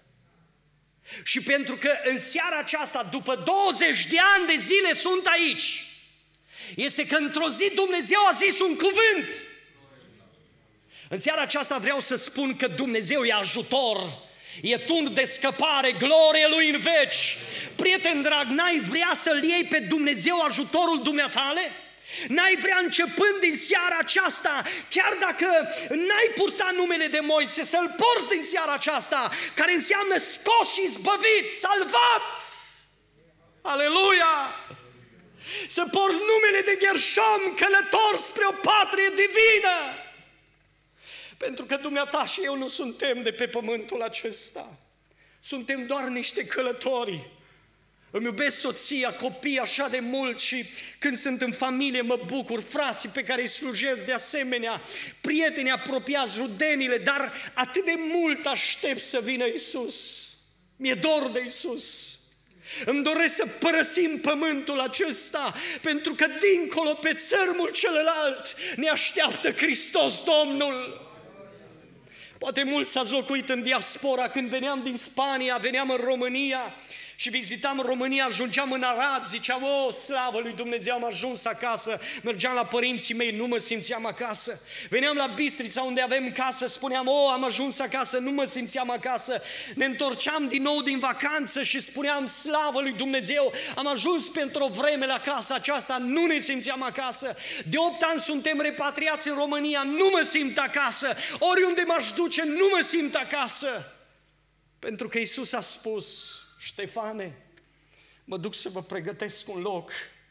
Și pentru că în seara aceasta, după douăzeci de ani de zile sunt aici, este că într-o zi Dumnezeu a zis un cuvânt. În seara aceasta vreau să spun că Dumnezeu e ajutor, e tun de scăpare, glorie Lui în veci. Prieten drag, n-ai vrea să-L iei pe Dumnezeu ajutorul dumneatale? N-ai vrea începând din seara aceasta, chiar dacă n-ai purtat numele de Moise, să-L porți din seara aceasta, care înseamnă scos și izbăvit, salvat! Aleluia! Să porți numele de Gershom, călător spre o patrie divină! Pentru că dumneata și eu nu suntem de pe pământul acesta. Suntem doar niște călători. Îmi iubesc soția, copiii așa de mult și când sunt în familie mă bucur, frații pe care îi slujesc de asemenea, prietenii apropiați, rudenile, dar atât de mult aștept să vină Iisus. Mi-e dor de Iisus. Îmi doresc să părăsim pământul acesta, pentru că dincolo pe țărmul celălalt ne așteaptă Hristos Domnul. Poate mulți ați locuit în diaspora, când veneam din Spania, veneam în România și vizitam România, ajungeam în Arad, ziceam, o, slavă lui Dumnezeu, am ajuns acasă, mergeam la părinții mei, nu mă simțeam acasă. Veneam la Bistrița, unde avem casă, spuneam, o, am ajuns acasă, nu mă simțeam acasă. Ne întorceam din nou din vacanță și spuneam, slavă lui Dumnezeu, am ajuns pentru o vreme la casa aceasta, nu ne simțeam acasă. De opt ani suntem repatriați în România, nu mă simt acasă. Oriunde m-aș duce, nu mă simt acasă. Pentru că Iisus a spus, Ștefane, mă duc să vă pregătesc un loc.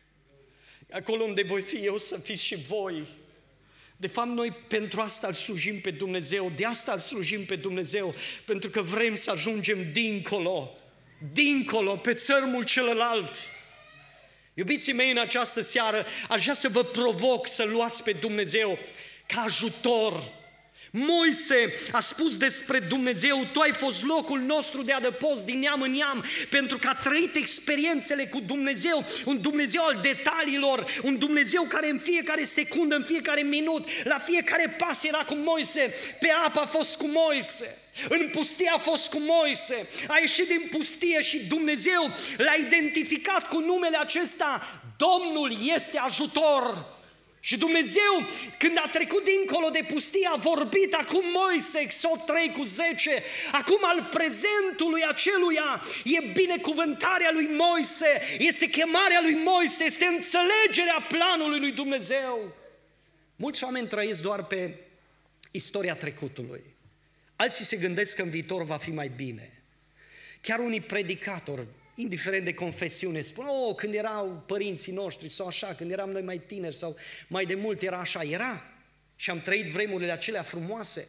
Acolo unde voi fi eu, să fiți și voi. De fapt, noi pentru asta îl slujim pe Dumnezeu, de asta îl slujim pe Dumnezeu, pentru că vrem să ajungem dincolo, dincolo, pe țărmul celălalt. Iubiții mei, în această seară, aș vrea să vă provoc să luați pe Dumnezeu ca ajutor. Moise a spus despre Dumnezeu, tu ai fost locul nostru de adăpost din neam în neam, pentru că a trăit experiențele cu Dumnezeu, un Dumnezeu al detaliilor, un Dumnezeu care în fiecare secundă, în fiecare minut, la fiecare pas era cu Moise, pe apă a fost cu Moise, în pustie a fost cu Moise, a ieșit din pustie și Dumnezeu l-a identificat cu numele acesta, Domnul este ajutor. Și Dumnezeu, când a trecut dincolo de pustie, a vorbit acum Moise, Exod trei cu zece, acum al prezentului aceluia e binecuvântarea lui Moise, este chemarea lui Moise, este înțelegerea planului lui Dumnezeu. Mulți oameni trăiesc doar pe istoria trecutului, alții se gândesc că în viitor va fi mai bine. Chiar unii predicatori, indiferent de confesiune, spun, oh, când erau părinții noștri sau așa, când eram noi mai tineri sau mai de mult era așa, era și am trăit vremurile acelea frumoase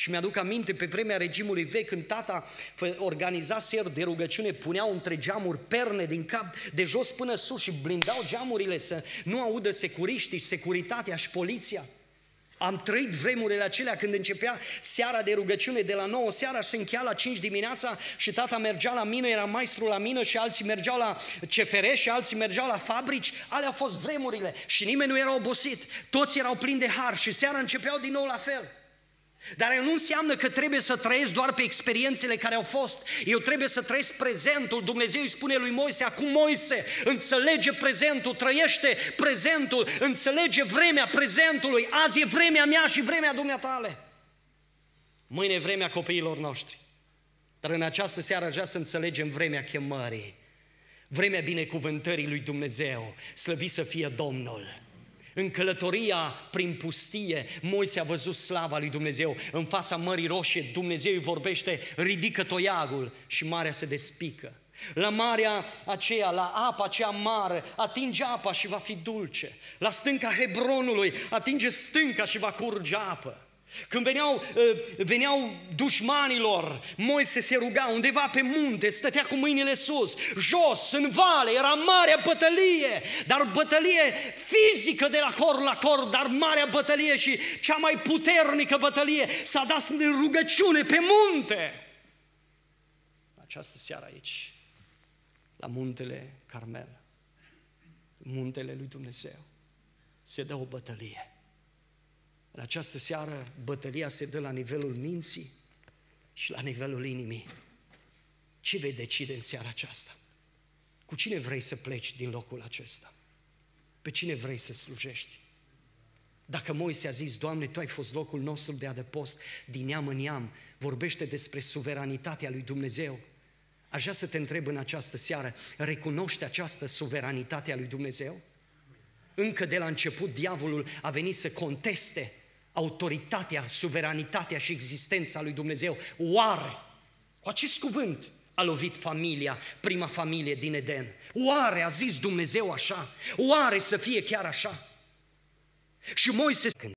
Și mi-aduc aminte pe vremea regimului vechi, când tata organiza seri de rugăciune, puneau între geamuri perne din cap, de jos până sus și blindau geamurile să nu audă securiștii, securitatea și poliția. Am trăit vremurile acelea când începea seara de rugăciune de la nouă seara și se încheia la cinci dimineața și tata mergea la mină, era maestru la mină și alții mergeau la C F R și alții mergeau la fabrici. Alea au fost vremurile și nimeni nu era obosit. Toți erau plini de har și seara începeau din nou la fel. Dar nu înseamnă că trebuie să trăiesc doar pe experiențele care au fost. Eu trebuie să trăiesc prezentul. Dumnezeu îi spune lui Moise, acum Moise, înțelege prezentul, trăiește prezentul, înțelege vremea prezentului. Azi e vremea mea și vremea dumneatale. Mâine e vremea copiilor noștri. Dar în această seară aș vrea să înțelegem vremea chemării, vremea binecuvântării lui Dumnezeu, slăvit să fie Domnul. În călătoria prin pustie, Moise a văzut slava lui Dumnezeu. În fața Mării Roșie, Dumnezeu îi vorbește, ridică toiagul și marea se despică. La marea aceea, la apa aceea mare, atinge apa și va fi dulce. La stânca Hebronului, atinge stânca și va curge apă. Când veneau, veneau dușmanilor, Moise se ruga undeva pe munte, stătea cu mâinile sus, jos, în vale, era marea bătălie, dar bătălie fizică de la cor la cor, dar marea bătălie și cea mai puternică bătălie s-a dat în rugăciune pe munte. Această seară aici, la muntele Carmel, muntele lui Dumnezeu, se dă o bătălie. În această seară, bătălia se dă la nivelul minții și la nivelul inimii. Ce vei decide în seara aceasta? Cu cine vrei să pleci din locul acesta? Pe cine vrei să slujești? Dacă Moise a zis, Doamne, Tu ai fost locul nostru de adăpost din neam în neam, vorbește despre suveranitatea lui Dumnezeu. Aș vrea să te întreb în această seară, recunoști această suveranitate a lui Dumnezeu? Încă de la început, diavolul a venit să conteste autoritatea, suveranitatea și existența lui Dumnezeu. Oare, cu acest cuvânt a lovit familia, prima familie din Eden. Oare a zis Dumnezeu așa? Oare să fie chiar așa? Și Moise, când